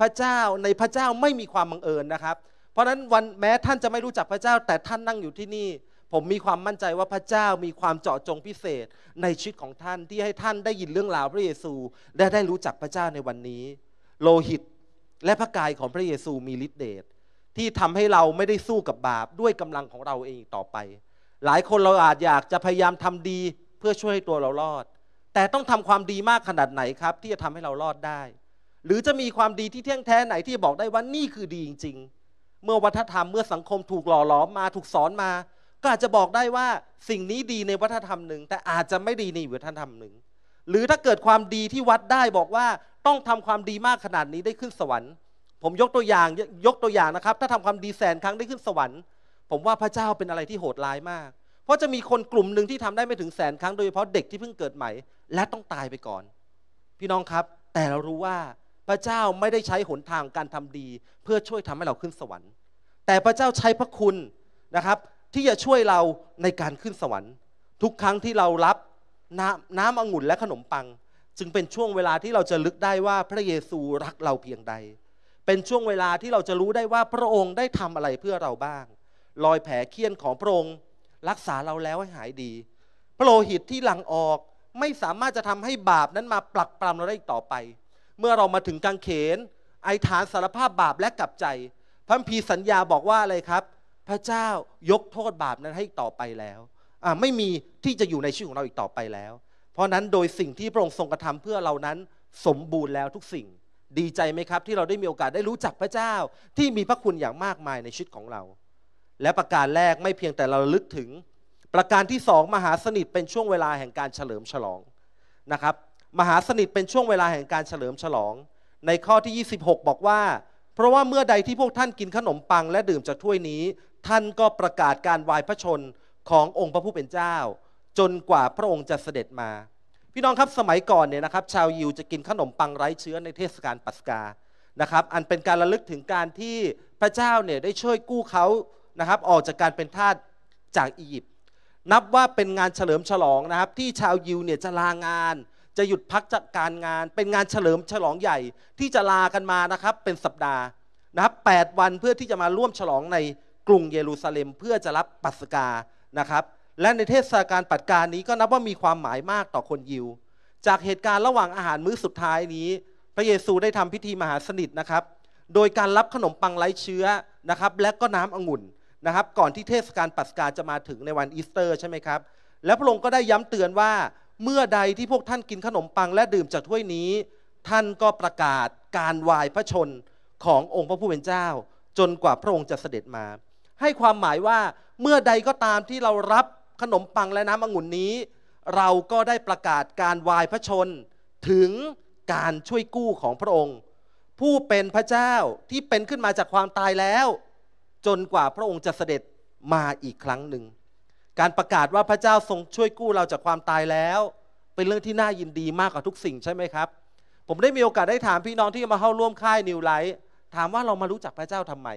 Speaker 1: ระเจ้าในพระเจ้าไม่มีความบังเอิญนะครับเพราะฉะนั้นแม้ท่านจะไม่รู้จักพระเจ้าแต่ท่านนั่งอยู่ที่นี่ผมมีความมั่นใจว่าพระเจ้ามีความเจาะจงพิเศษในชีวิตของท่านที่ให้ท่านได้ยินเรื่องราวพระเยซูและได้รู้จักพระเจ้าในวันนี้โลหิตและพระกายของพระเยซูมีฤทธิ์เดชที่ทำให้เราไม่ได้สู้กับบาปด้วยกำลังของเราเองต่อไปหลายคนเราอาจอยากจะพยายามทำดีเพื่อช่วยให้ตัวเรารอดแต่ต้องทำความดีมากขนาดไหนครับที่จะทำให้เรารอดได้หรือจะมีความดีที่เที่ยงแท้ไหนที่บอกได้ว่านี่คือดีจริงๆเมื่อวัฒนธรรมเมื่อสังคมถูกหล่อหลอมมาถูกสอนมาก็อาจจะบอกได้ว่าสิ่งนี้ดีในวัฒนธรรมหนึ่งแต่อาจจะไม่ดีในวัฒนธรรมหนึ่งหรือถ้าเกิดความดีที่วัดได้บอกว่าต้องทำความดีมากขนาดนี้ได้ขึ้นสวรรค์ผมยกตัวอย่างนะครับถ้าทำความดี100,000 ครั้งได้ขึ้นสวรรค์ผมว่าพระเจ้าเป็นอะไรที่โหดร้ายมากเพราะจะมีคนกลุ่มหนึ่งที่ทำได้ไม่ถึง100,000 ครั้งโดยเฉพาะเด็กที่เพิ่งเกิดใหม่และต้องตายไปก่อนพี่น้องครับแต่เรารู้ว่าพระเจ้าไม่ได้ใช้หนทางการทำดีเพื่อช่วยทำให้เราขึ้นสวรรค์แต่พระเจ้าใช้พระคุณนะครับที่จะช่วยเราในการขึ้นสวรรค์ทุกครั้งที่เรารับน้ำองุ่นและขนมปังจึงเป็นช่วงเวลาที่เราจะลึกได้ว่าพระเยซูรักเราเพียงใดเป็นช่วงเวลาที่เราจะรู้ได้ว่าพระองค์ได้ทำอะไรเพื่อเราบ้างรอยแผลเคี้ยนของพระองค์รักษาเราแล้วให้หายดีพระโลหิตที่หลั่งออกไม่สามารถจะทำให้บาปนั้นมาปรักปรำเราได้อีกต่อไปเมื่อเรามาถึงกางเขนอธิษฐานสารภาพบาปและกลับใจพระคัมภีร์สัญญาบอกว่าอะไรครับพระเจ้ายกโทษบาปนั้นให้ต่อไปแล้วไม่มีที่จะอยู่ในชีวิตของเราอีกต่อไปแล้วเพราะนั้นโดยสิ่งที่พระองค์ทรงกระทำเพื่อเรานั้นสมบูรณ์แล้วทุกสิ่งดีใจไหมครับที่เราได้มีโอกาสได้รู้จักพระเจ้าที่มีพระคุณอย่างมากมายในชีวิตของเราและประการแรกไม่เพียงแต่เราลึกถึงประการที่2มหาสนิทเป็นช่วงเวลาแห่งการเฉลิมฉลองนะครับมหาสนิทเป็นช่วงเวลาแห่งการเฉลิมฉลองในข้อที่26บอกว่าเพราะว่าเมื่อใดที่พวกท่านกินขนมปังและดื่มจากถ้วยนี้ท่านก็ประกาศการวายพระชนขององค์พระผู้เป็นเจ้าจนกว่าพระองค์จะเสด็จมาพี่น้องครับสมัยก่อนเนี่ยนะครับชาวยิวจะกินขนมปังไร้เชื้อในเทศกาลปัสกานะครับอันเป็นการระลึกถึงการที่พระเจ้าเนี่ยได้ช่วยกู้เขานะครับออกจากการเป็นทาสจากอียิปต์นับว่าเป็นงานเฉลิมฉลองนะครับที่ชาวยิวเนี่ยจะลางานจะหยุดพักจากการงานเป็นงานเฉลิมฉลองใหญ่ที่จะลากันมานะครับเป็นสัปดาห์นะครับ8 วันเพื่อที่จะมาร่วมฉลองในกรุงเยรูซาเล็มเพื่อจะรับปัสกานะครับและในเทศกาลปัสกานี้ก็นับว่ามีความหมายมากต่อคนยิวจากเหตุการณ์ระหว่างอาหารมื้อสุดท้ายนี้พระเยซูได้ทำพิธีมหาสนิทนะครับโดยการรับขนมปังไร้เชื้อนะครับและก็น้ำองุ่นนะครับก่อนที่เทศกาลปัสกาจะมาถึงในวันอีสเตอร์ใช่ไหมครับและพระองค์ก็ได้ย้ำเตือนว่าเมื่อใดที่พวกท่านกินขนมปังและดื่มจากถ้วยนี้ท่านก็ประกาศการวายพระชนขององค์พระผู้เป็นเจ้าจนกว่าพระองค์จะเสด็จมาให้ความหมายว่าเมื่อใดก็ตามที่เรารับขนมปังและน้ำองุ่นนี้เราก็ได้ประกาศการวายพระชนถึงการช่วยกู้ของพระองค์ผู้เป็นพระเจ้าที่เป็นขึ้นมาจากความตายแล้วจนกว่าพระองค์จะเสด็จมาอีกครั้งหนึ่งการประกาศว่าพระเจ้าทรงช่วยกู้เราจากความตายแล้วเป็นเรื่องที่น่ายินดีมากกว่าทุกสิ่งใช่ไหมครับผมได้มีโอกาสได้ถามพี่น้องที่มาเข้าร่วมค่ายนิวไลท์ถามว่าเรามารู้จักพระเจ้าทำไม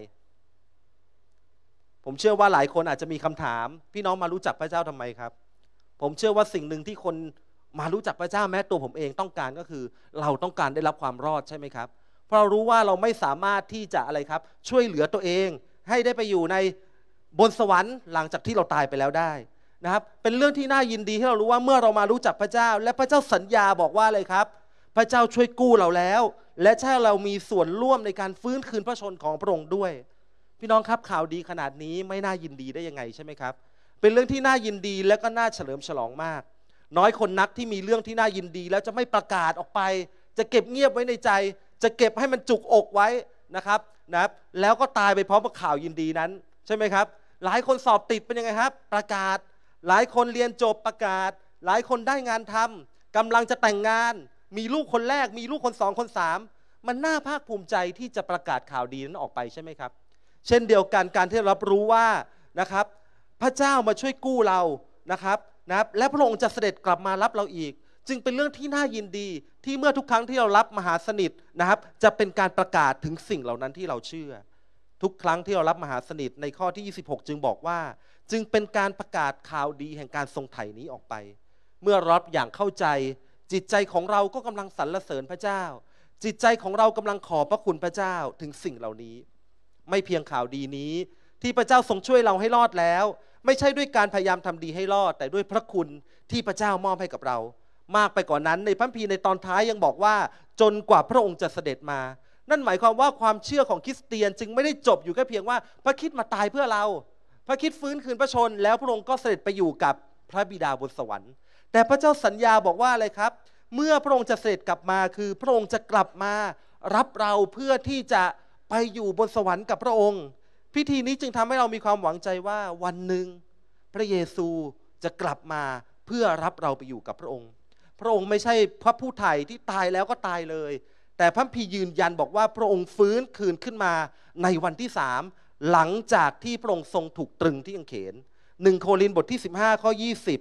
Speaker 1: ผมเชื่อว่าหลายคนอาจจะมีคำถามพี่น้องมารู้จักพระเจ้าทำไมครับผมเชื่อว่าสิ่งหนึ่งที่คนมารู้จักพระเจ้าแม้ตัวผมเองต้องการก็คือเราต้องการได้รับความรอดใช่ไหมครับเพราะเรารู้ว่าเราไม่สามารถที่จะอะไรครับช่วยเหลือตัวเองให้ได้ไปอยู่ในบนสวรรค์หลังจากที่เราตายไปแล้วได้นะครับเป็นเรื่องที่น่ายินดีที่เรารู้ว่าเมื่อเรามารู้จักพระเจ้าและพระเจ้าสัญญาบอกว่าอะไรครับพระเจ้าช่วยกู้เราแล้วและถ้าเรามีส่วนร่วมในการฟื้นคืนพระชนของพระองค์ด้วยพี่น้องครับข่าวดีขนาดนี้ไม่น่ายินดีได้ยังไงใช่ไหมครับเป็นเรื่องที่น่ายินดีและก็น่าเฉลิมฉลองมากน้อยคนนักที่มีเรื่องที่น่ายินดีแล้วจะไม่ประกาศออกไปจะเก็บเงียบไว้ในใจจะเก็บให้มันจุกอกไว้นะครับแล้วก็ตายไปพร้อมกับข่าวยินดีนั้นใช่ไหมครับหลายคนสอบติดเป็นยังไงครับประกาศหลายคนเรียนจบประกาศหลายคนได้งานทำกำลังจะแต่งงานมีลูกคนแรกมีลูกคน2คน3มันน่าภาคภูมิใจที่จะประกาศข่าวดีนั้นออกไปใช่ไหมครับเช่นเดียวกันการที่รับรู้ว่านะครับพระเจ้ามาช่วยกู้เรานะครับและพระองค์จะเสด็จกลับมารับเราอีกจึงเป็นเรื่องที่น่ายินดีที่เมื่อทุกครั้งที่เรารับมหาสนิทนะครับจะเป็นการประกาศถึงสิ่งเหล่านั้นที่เราเชื่อทุกครั้งที่เรารับมหาสนิทในข้อที่26จึงบอกว่าจึงเป็นการประกาศข่าวดีแห่งการทรงไถ่นี้ออกไปเมื่อรับอย่างเข้าใจจิตใจของเราก็กำลังสรรเสริญพระเจ้าจิตใจของเรากำลังขอบพระคุณพระเจ้าถึงสิ่งเหล่านี้ไม่เพียงข่าวดีนี้ที่พระเจ้าทรงช่วยเราให้รอดแล้วไม่ใช่ด้วยการพยายามทำดีให้รอดแต่ด้วยพระคุณที่พระเจ้ามอบให้กับเรามากไปกว่านั้นในพระคัมภีร์ในตอนท้ายยังบอกว่าจนกว่าพระองค์จะเสด็จมานั่นหมายความว่าความเชื่อของคริสเตียนจึงไม่ได้จบอยู่แค่เพียงว่าพระคริสต์มาตายเพื่อเราพระคริสต์ฟื้นคืนพระชนแล้วพระองค์ก็เสด็จไปอยู่กับพระบิดาบนสวรรค์แต่พระเจ้าสัญญาบอกว่าอะไรครับเมื่อพระองค์จะเสด็จกลับมาคือพระองค์จะกลับมารับเราเพื่อที่จะไปอยู่บนสวรรค์กับพระองค์พิธีนี้จึงทำให้เรามีความหวังใจว่าวันหนึ่งพระเยซูจะกลับมาเพื่อรับเราไปอยู่กับพระองค์พระองค์ไม่ใช่พระผู้ไถ่ที่ตายแล้วก็ตายเลยแต่พระคัมภีร์ยืนยันบอกว่าพระองค์ฟื้นคืนขึ้นมาในวันที่3หลังจากที่พระองค์ทรงถูกตรึงที่กางเขน1 โครินธ์บทที่15ข้อ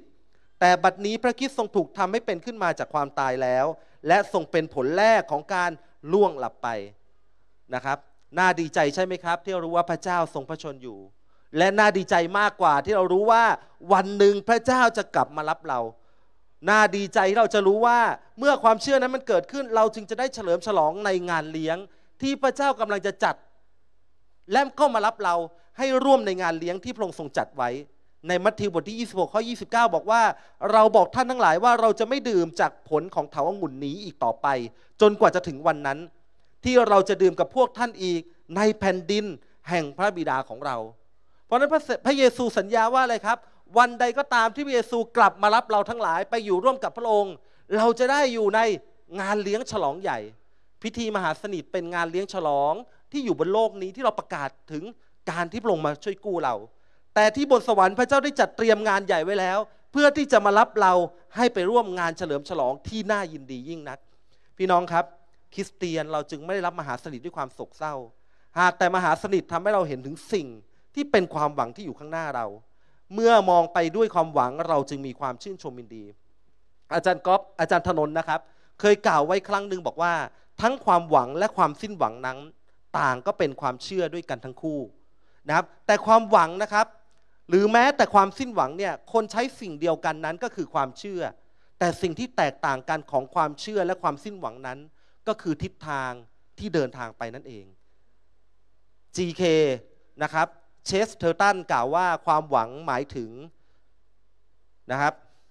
Speaker 1: 20แต่บัดนี้พระคริสต์ทรงถูกทำให้เป็นขึ้นมาจากความตายแล้วและทรงเป็นผลแรกของการล่วงหลับไปนะครับน่าดีใจใช่ไหมครับที่เรารู้ว่าพระเจ้าทรงพระชนอยู่และน่าดีใจมากกว่าที่เรารู้ว่าวันหนึ่งพระเจ้าจะกลับมารับเราน่าดีใจที่เราจะรู้ว่าเมื่อความเชื่อนั้นมันเกิดขึ้นเราจึงจะได้เฉลิมฉลองในงานเลี้ยงที่พระเจ้ากำลังจะจัดและก็มารับเราให้ร่วมในงานเลี้ยงที่พระองค์ทรงจัดไว้ในมัทธิวบทที่26ข้อ29บอกว่าเราบอกท่านทั้งหลายว่าเราจะไม่ดื่มจากผลของเถาองุ่นนี้อีกต่อไปจนกว่าจะถึงวันนั้นที่เราจะดื่มกับพวกท่านอีกในแผ่นดินแห่งพระบิดาของเราเพราะฉะนั้นพระเยซูสัญญาว่าอะไรครับวันใดก็ตามที่พระเยซูกลับมารับเราทั้งหลายไปอยู่ร่วมกับพระองค์เราจะได้อยู่ในงานเลี้ยงฉลองใหญ่พิธีมหาสนิทเป็นงานเลี้ยงฉลองที่อยู่บนโลกนี้ที่เราประกาศถึงการที่พระองค์มาช่วยกู้เราแต่ที่บนสวรรค์พระเจ้าได้จัดเตรียมงานใหญ่ไว้แล้วเพื่อที่จะมารับเราให้ไปร่วมงานเฉลิมฉลองที่น่ายินดียิ่งนักพี่น้องครับคริสเตียนเราจึงไม่ได้รับมหาสนิทด้วยความโศกเศร้าหากแต่มหาสนิททำให้เราเห็นถึงสิ่งที่เป็นความหวังที่อยู่ข้างหน้าเราเมื่อมองไปด้วยความหวังเราจึงมีความชื่นชมยินดีอาจารย์ก๊อฟอาจารย์ธนนท์นะครับเคยกล่าวไว้ครั้งหนึ่งบอกว่าทั้งความหวังและความสิ้นหวังนั้นต่างก็เป็นความเชื่อด้วยกันทั้งคู่นะครับแต่ความหวังนะครับหรือแม้แต่ความสิ้นหวังเนี่ยคนใช้สิ่งเดียวกันนั้นก็คือความเชื่อแต่สิ่งที่แตกต่างกันของความเชื่อและความสิ้นหวังนั้นก็คือทิศทางที่เดินทางไปนั่นเอง GK นะครับเชสเทอร์ตันกล่าวว่าความหวังหมายถึงนะครับ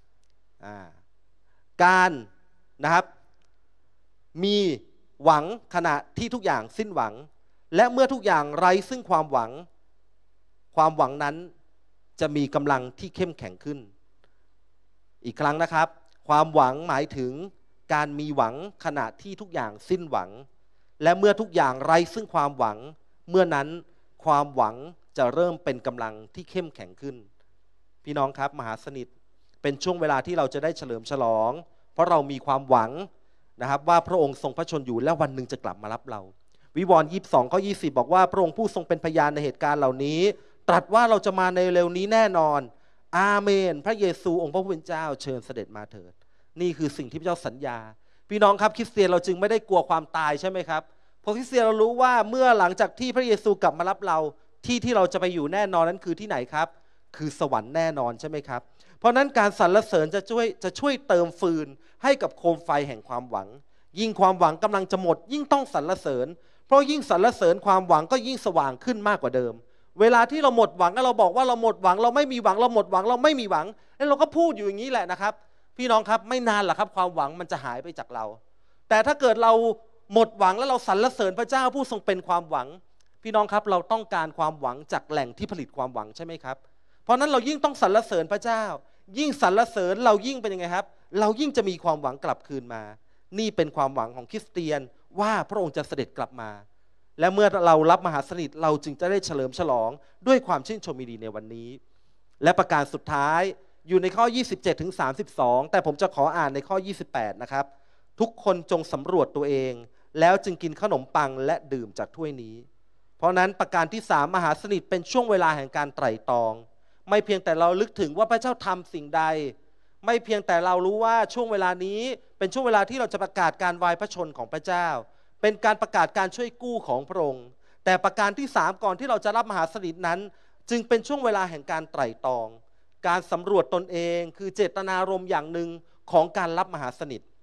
Speaker 1: การนะครับมีหวังขณะที่ทุกอย่างสิ้นหวังและเมื่อทุกอย่างไร้ซึ่งความหวังนั้นจะมีกำลังที่เข้มแข็งขึ้นอีกครั้งนะครับความหวังหมายถึงการมีหวังขณะที่ทุกอย่างสิ้นหวังและเมื่อทุกอย่างไร้ซึ่งความหวังเมื่อนั้นความหวังจะเริ่มเป็นกำลังที่เข้มแข็งขึ้นพี่น้องครับมหาสนิทเป็นช่วงเวลาที่เราจะได้เฉลิมฉลองเพราะเรามีความหวังนะครับว่าพระองค์ทรงพระชนอยู่และวันหนึ่งจะกลับมารับเราวิวรณ์22ข้อ20บอกว่าพระองค์ผู้ทรงเป็นพยานในเหตุการณ์เหล่านี้ตรัสว่าเราจะมาในเร็วนี้แน่นอนอาเมนพระเยซูองค์พระผู้เป็นเจ้าเชิญเสด็จมาเถิดนี่คือสิ่งที่พระเจ้าสัญญาพี่น้องครับคริสเตียนเราจึงไม่ได้กลัวความตายใช่ไหมครับเพราะคริสเตียนเรารู้ว่าเมื่อหลังจากที่พระเยซูกลับมารับเราที่เราจะไปอยู่แน่นอนนั้นคือที่ไหนครับคือสวรรค์แน่นอนใช่ไหมครับเพราะนั้นการสรรเสริญจะช่วยเติมฟืนให้กับโคมไฟแห่งความหวังยิ่งความหวังกำลังจะหมดยิ่งต้องสรรเสริญเพราะยิ่งสรรเสริญความหวังก็ยิ่งสว่างขึ้นมากกว่าเดิมเวลาที่เราหมดหวังแล้วเราบอกว่าเราหมดหวังเราไม่มีหวังเราหมดหวังเราไม่มีหวังแล้วเราก็พูดอยู่อย่างนี้แหละนะครับพี่น้องครับไม่นานหรอกครับความหวังมันจะหายไปจากเราแต่ถ้าเกิดเราหมดหวังแล้วเราสรรเสริญพระเจ้าผู้ทรงเป็นความหวังพี่น้องครับเราต้องการความหวังจากแหล่งที่ผลิตความหวังใช่ไหมครับเพราะนั้นเรายิ่งต้องสรรเสริญพระเจ้ายิ่งสรรเสริญเรายิ่งเป็นยังไงครับเรายิ่งจะมีความหวังกลับคืนมานี่เป็นความหวังของคริสเตียนว่าพระองค์จะเสด็จกลับมาและเมื่อเรารับมหาสนิทเราจึงจะได้เฉลิมฉลองด้วยความชื่นชมยินดีในวันนี้และประการสุดท้ายอยู่ในข้อ27ถึง32แต่ผมจะขออ่านในข้อ28นะครับทุกคนจงสำรวจตัวเองแล้วจึงกินขนมปังและดื่มจากถ้วยนี้เพราะนั้นประการที่3มหาสนิทเป็นช่วงเวลาแห่งการไตร่ตรองไม่เพียงแต่เราลึกถึงว่าพระเจ้าทำสิ่งใดไม่เพียงแต่เรารู้ว่าช่วงเวลานี้เป็นช่วงเวลาที่เราจะประกาศการวายพระชนของพระเจ้าเป็นการประกาศการช่วยกู้ของพระองค์แต่ประการที่3ก่อนที่เราจะรับมหาสนิทนั้นจึงเป็นช่วงเวลาแห่งการไตร่ตรองการสำรวจตนเองคือเจตนารมณ์อย่างหนึ่งของการรับมหาสนิท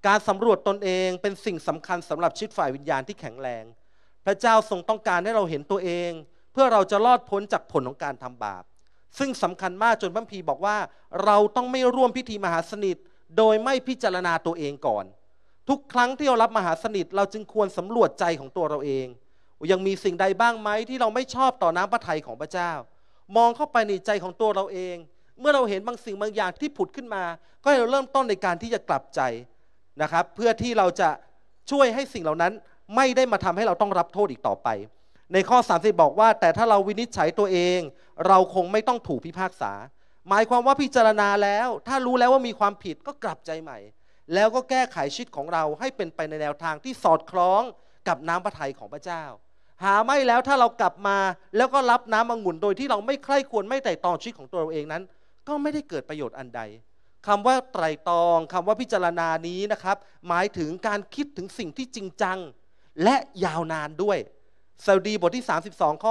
Speaker 1: การสำรวจตนเองเป็นสิ่งสำคัญสำหรับชีวิตฝ่ายวิญญาณที่แข็งแรงพระเจ้าทรงต้องการให้เราเห็นตัวเองเพื่อเราจะรอดพ้นจากผลของการทำบาปซึ่งสำคัญมากจนพระคัมภีร์บอกว่าเราต้องไม่ร่วมพิธีมหาสนิทโดยไม่พิจารณาตัวเองก่อนทุกครั้งที่เรารับมหาสนิทเราจึงควรสำรวจใจของตัวเราเองยังมีสิ่งใดบ้างไหมที่เราไม่ชอบต่อน้ำพระทัยของพระเจ้ามองเข้าไปในใจของตัวเราเองเมื่อเราเห็นบางสิ่งบางอย่างที่ผุดขึ้นมาก็ให้เราเริ่มต้นในการที่จะกลับใจนะครับเพื่อที่เราจะช่วยให้สิ่งเหล่านั้นไม่ได้มาทำให้เราต้องรับโทษอีกต่อไปในข้อ30บอกว่าแต่ถ้าเราวินิจฉัยตัวเองเราคงไม่ต้องถูกพิพากษาหมายความว่าพิจารณาแล้วถ้ารู้แล้วว่ามีความผิดก็กลับใจใหม่แล้วก็แก้ไขชีวิตของเราให้เป็นไปในแนวทางที่สอดคล้องกับน้ำพระทัยของพระเจ้าหาไม่แล้วถ้าเรากลับมาแล้วก็รับน้ำองุ่นโดยที่เราไม่ใคร่ควรไม่ไตร่ตรองชีวิตของตัวเราเองนั้นก็ไม่ได้เกิดประโยชน์อันใดคำว่าไตร่ตรองคำว่าพิจารณานี้นะครับหมายถึงการคิดถึงสิ่งที่จริงจังและยาวนานด้วยสดุดีบทที่32ข้อ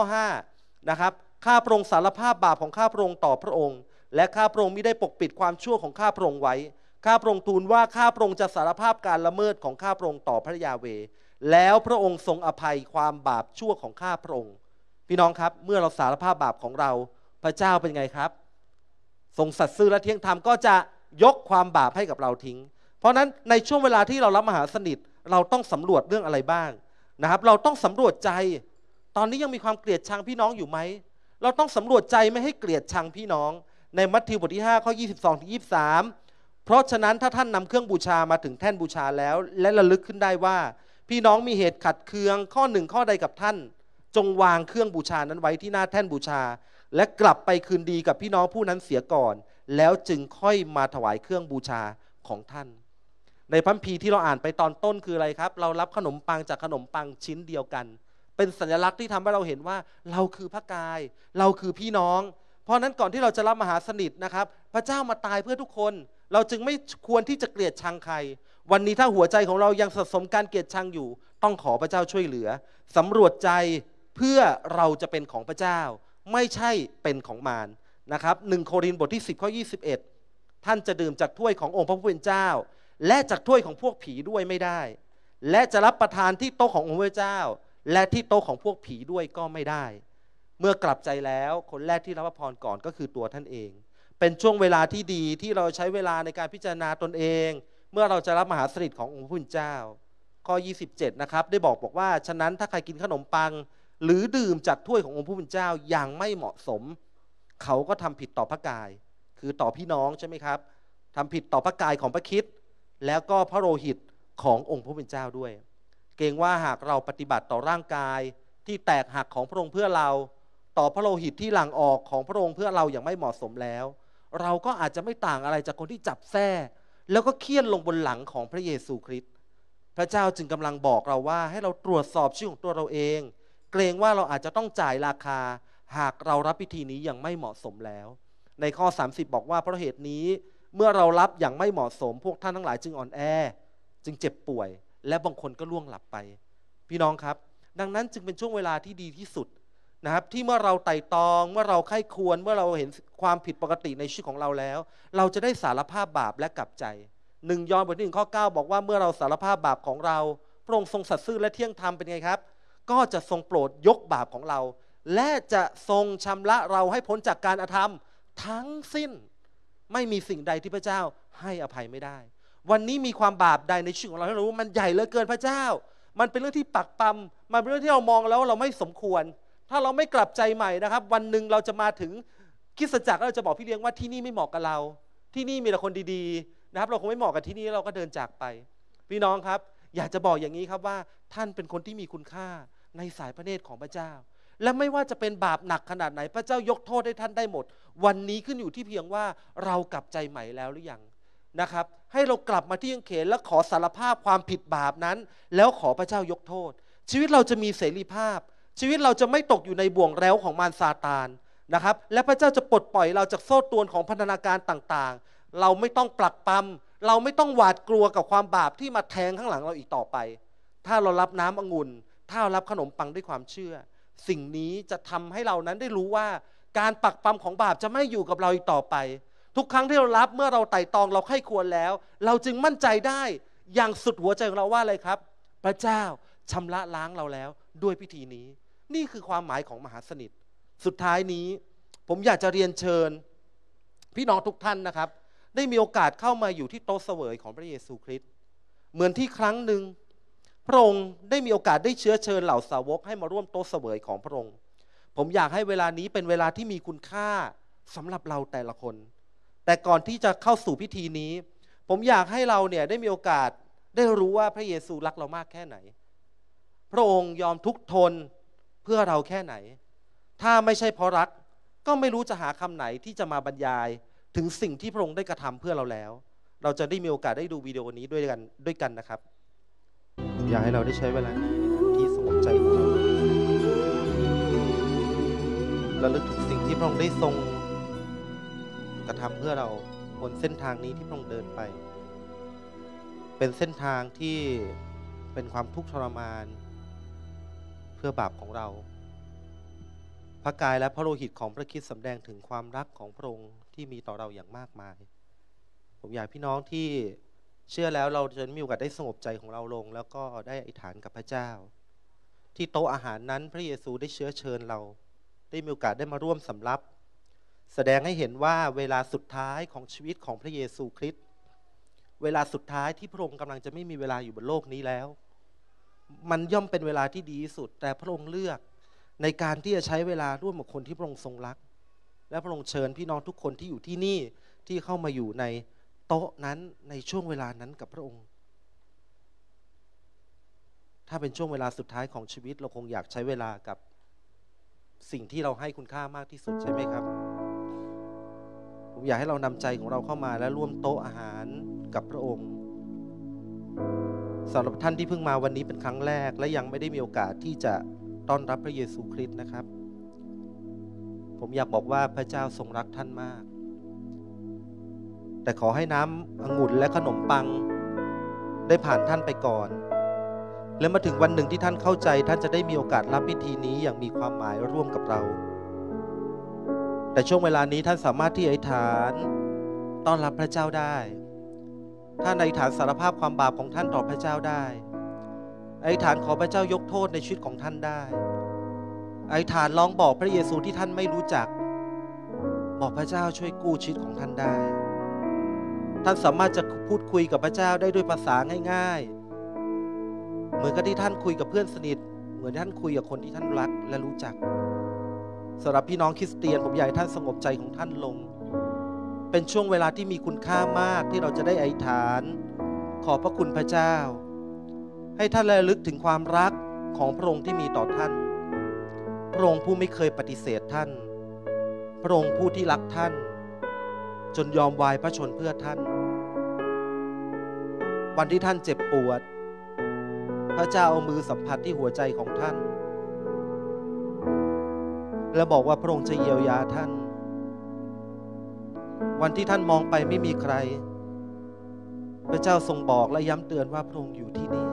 Speaker 1: 5นะครับข้าพระองค์สารภาพบาปของข้าพระองค์ต่อพระองค์และข้าพระองค์มิได้ปกปิดความชั่วของข้าพระองค์ไว้ข้าพระองค์ทูลว่าข้าพระองค์จะสารภาพการละเมิดของข้าพระองค์ต่อพระยาเวห์แล้วพระองค์ทรงอภัยความบาปชั่วของข้าพระองค์พี่น้องครับเมื่อเราสารภาพบาปของเราพระเจ้าเป็นไงครับทรงสัตย์ซื่อและเที่ยงธรรมก็จะยกความบาปให้กับเราทิ้งเพราะนั้นในช่วงเวลาที่เรารับมหาสนิทเราต้องสำรวจเรื่องอะไรบ้างนะครับเราต้องสำรวจใจตอนนี้ยังมีความเกลียดชังพี่น้องอยู่ไหมเราต้องสำรวจใจไม่ให้เกลียดชังพี่น้องในมัทธิวบทที่5ข้อ22ถึง23เพราะฉะนั้นถ้าท่านนำเครื่องบูชามาถึงแท่นบูชาแล้วและระลึกขึ้นได้ว่าพี่น้องมีเหตุขัดเคืองข้อหนึ่งข้อใดกับท่านจงวางเครื่องบูชานั้นไว้ที่หน้าแท่นบูชาและกลับไปคืนดีกับพี่น้องผู้นั้นเสียก่อนแล้วจึงค่อยมาถวายเครื่องบูชาของท่านในพระคัมภีร์ที่เราอ่านไปตอนต้นคืออะไรครับเรารับขนมปังจากขนมปังชิ้นเดียวกันเป็นสัญลักษณ์ที่ทำให้เราเห็นว่าเราคือพระกายเราคือพี่น้องเพราะนั้นก่อนที่เราจะรับมหาสนิทนะครับพระเจ้ามาตายเพื่อทุกคนเราจึงไม่ควรที่จะเกลียดชังใครวันนี้ถ้าหัวใจของเรายังสะสมการเกลียดชังอยู่ต้องขอพระเจ้าช่วยเหลือสำรวจใจเพื่อเราจะเป็นของพระเจ้าไม่ใช่เป็นของมารนะครับ1โครินธ์บทที่10ข้อ21ท่านจะดื่มจากถ้วยขององค์พระผู้เป็นเจ้าและจากถ้วยของพวกผีด้วยไม่ได้และจะรับประทานที่โต๊ะขององค์พระเจ้าและที่โต๊ะของพวกผีด้วยก็ไม่ได้เมื่อกลับใจแล้วคนแรกที่รับพระพรก่อนก็คือตัวท่านเองเป็นช่วงเวลาที่ดีที่เราใช้เวลาในการพิจารณาตนเองเมื่อเราจะรับมหาสนิทขององค์พระผู้เป็นเจ้าข้อ27นะครับได้บอกว่าฉะนั้นถ้าใครกินขนมปังหรือดื่มจากถ้วยขององค์พระผู้เป็นเจ้าอย่างไม่เหมาะสมเขาก็ทำผิดต่อพระกายคือต่อพี่น้องใช่ไหมครับทำผิดต่อพระกายของพระคริสต์แล้วก็พระโลหิตขององค์พระผู้เป็นเจ้าด้วยเกรงว่าหากเราปฏิบัติต่อร่างกายที่แตกหักของพระองค์เพื่อเราต่อพระโลหิตที่หลั่งออกของพระองค์เพื่อเราอย่างไม่เหมาะสมแล้วเราก็อาจจะไม่ต่างอะไรจากคนที่จับแส้แล้วก็เคี่ยนลงบนหลังของพระเยซูคริสต์พระเจ้าจึงกำลังบอกเราว่าให้เราตรวจสอบชีวิตของตัวเราเองเกรงว่าเราอาจจะต้องจ่ายราคาหากเรารับพิธีนี้อย่างไม่เหมาะสมแล้วในข้อ30บอกว่าเพราะเหตุนี้เมื่อเรารับอย่างไม่เหมาะสมพวกท่านทั้งหลายจึงอ่อนแอจึงเจ็บป่วยและบางคนก็ล่วงหลับไปพี่น้องครับดังนั้นจึงเป็นช่วงเวลาที่ดีที่สุดนะครับที่เมื่อเราไต่ตองเมื่อเราไข้ควรเมื่อเราเห็นความผิดปกติในชีวิตของเราแล้วเราจะได้สารภาพบาปและกลับใจ1ยอห์นบทที่1ข้อ9บอกว่าเมื่อเราสารภาพบาปของเราพระองค์ทรงสัตย์ซื่อและเที่ยงธรรมเป็นไงครับก็จะทรงโปรดยกบาปของเราและจะทรงชำระเราให้พ้นจากการอธรรมทั้งสิ้นไม่มีสิ่งใดที่พระเจ้าให้อภัยไม่ได้วันนี้มีความบาปใดในชีวิตของเราที่เรารู้มันใหญ่เหลือเกินพระเจ้ามันเป็นเรื่องที่ปักปั๊มมันเป็นเรื่องที่เรามองแล้วเราไม่สมควรถ้าเราไม่กลับใจใหม่นะครับวันหนึ่งเราจะมาถึงคริสตจักรแล้วเราจะบอกพี่เลี้ยงว่าที่นี่ไม่เหมาะกับเราที่นี่มีแต่คนดีๆนะครับเราคงไม่เหมาะกับที่นี่เราก็เดินจากไปพี่น้องครับอยากจะบอกอย่างนี้ครับว่าท่านเป็นคนที่มีคุณค่าในสายพระเนตรของพระเจ้าและไม่ว่าจะเป็นบาปหนักขนาดไหนพระเจ้ายกโทษให้ท่านได้หมดวันนี้ขึ้นอยู่ที่เพียงว่าเรากลับใจใหม่แล้วหรือยังนะครับให้เรากลับมาที่กางเขนและขอสารภาพความผิดบาปนั้นแล้วขอพระเจ้ายกโทษชีวิตเราจะมีเสรีภาพชีวิตเราจะไม่ตกอยู่ในบ่วงแร้วของมารซาตานนะครับและพระเจ้าจะปลดปล่อยเราจากโซ่ตรวนของพันธนาการต่างๆเราไม่ต้องปลักปั๊มเราไม่ต้องหวาดกลัวกับความบาปที่มาแทงข้างหลังเราอีกต่อไปถ้าเรารับน้ำองุ่นถ้าเรารับขนมปังด้วยความเชื่อสิ่งนี้จะทำให้เรานั้นได้รู้ว่าการปักปั๊มของบาปจะไม่อยู่กับเราอีกต่อไปทุกครั้งที่เรารับเมื่อเราไต่ตองเราไข้ควรแล้วเราจึงมั่นใจได้อย่างสุดหัวใจของเราว่าอะไรครับพระเจ้าชำระล้างเราแล้วด้วยพิธีนี้นี่คือความหมายของมหาสนิทสุดท้ายนี้ผมอยากจะเรียนเชิญพี่น้องทุกท่านนะครับได้มีโอกาสเข้ามาอยู่ที่โต๊ะเสวยของพระเยซูคริสต์เหมือนที่ครั้งหนึ่งพระองค์ได้มีโอกาสได้เชื้อเชิญเหล่าสาวกให้มาร่วมโต๊ะเสวยของพระองค์ผมอยากให้เวลานี้เป็นเวลาที่มีคุณค่าสำหรับเราแต่ละคนแต่ก่อนที่จะเข้าสู่พิธีนี้ผมอยากให้เราเนี่ยได้มีโอกาสได้รู้ว่าพระเยซูรักเรามากแค่ไหนพระองค์ยอมทุกข์ทนเพื่อเราแค่ไหนถ้าไม่ใช่เพราะรักก็ไม่รู้จะหาคำไหนที่จะมาบรรยายถึงสิ่งที่พระองค์ได้กระทำเพื่อเราแล้วเราจะได้มีโอกาสได้ดูวิดีโอนี้ด้วยกันนะครับอยากให้เราได้ใช้เวลาที่สงบใจของเราระลึกถึงสิ่งที่พระองค์ได้ทรงกระทำเพื่อเราบนเส้นทางนี้ที่พระองค์เดินไปเป็นเส้นทางที่เป็นความทุกข์ทรมานเพื่อบาปของเราพระกายและพระโลหิตของพระคริสต์สำแดงถึงความรักของพระองค์ที่มีต่อเราอย่างมากมายผมอยากพี่น้องที่เชื่อแล้วเราจะมีโอกาสได้สงบใจของเราลงแล้วก็ได้อธิษฐานกับพระเจ้าที่โต๊ะอาหารนั้นพระเยซูได้เชื้อเชิญเราได้มีโอกาสได้มาร่วมสำรับแสดงให้เห็นว่าเวลาสุดท้ายของชีวิตของพระเยซูคริสต์เวลาสุดท้ายที่พระองค์กำลังจะไม่มีเวลาอยู่บนโลกนี้แล้วมันย่อมเป็นเวลาที่ดีที่สุดแต่พระองค์เลือกในการที่จะใช้เวลาร่วมกับคนที่พระองค์ทรงรักและพระองค์เชิญพี่น้องทุกคนที่อยู่ที่นี่ที่เข้ามาอยู่ในโต๊ะนั้นในช่วงเวลานั้นกับพระองค์ถ้าเป็นช่วงเวลาสุดท้ายของชีวิตเราคงอยากใช้เวลากับสิ่งที่เราให้คุณค่ามากที่สุดใช่ไหมครับผมอยากให้เรานำใจของเราเข้ามาและร่วมโต๊ะอาหารกับพระองค์สำหรับท่านที่เพิ่งมาวันนี้เป็นครั้งแรกและยังไม่ได้มีโอกาสที่จะต้อนรับพระเยซูคริสต์นะครับผมอยากบอกว่าพระเจ้าทรงรักท่านมากแต่ขอให้น้ำองุ่นและขนมปังได้ผ่านท่านไปก่อนและมาถึงวันหนึ่งที่ท่านเข้าใจท่านจะได้มีโอกาสรับพิธีนี้อย่างมีความหมายร่วมกับเราแต่ช่วงเวลานี้ท่านสามารถที่อธิษฐานต้อนรับพระเจ้าได้ท่านอธิษฐานสารภาพความบาปของท่านต่อพระเจ้าได้อธิษฐานขอพระเจ้ายกโทษในชีวิตของท่านได้อธิษฐานร้องบอกพระเยซูที่ท่านไม่รู้จักบอกพระเจ้าช่วยกู้ชีวิตของท่านได้ท่านสามารถจะพูดคุยกับพระเจ้าได้ด้วยภาษาง่ายๆเหมือนกับที่ท่านคุยกับเพื่อนสนิทเหมือนที่ท่านคุยกับคนที่ท่านรักและรู้จักสำหรับพี่น้องคริสเตียนผมอยากให้ท่านสงบใจของท่านลงเป็นช่วงเวลาที่มีคุณค่ามากที่เราจะได้อธิษฐานขอบพระคุณพระเจ้าให้ท่านระลึกถึงความรักของพระองค์ที่มีต่อท่านพระองค์ผู้ไม่เคยปฏิเสธท่านพระองค์ผู้ที่รักท่านจนยอมวายพระชนเพื่อท่านวันที่ท่านเจ็บปวดพระเจ้าเอามือสัมผัสที่หัวใจของท่านและบอกว่าพระองค์จะเยียวยาท่านวันที่ท่านมองไปไม่มีใครพระเจ้าทรงบอกและย้ำเตือนว่าพระองค์อยู่ที่นี่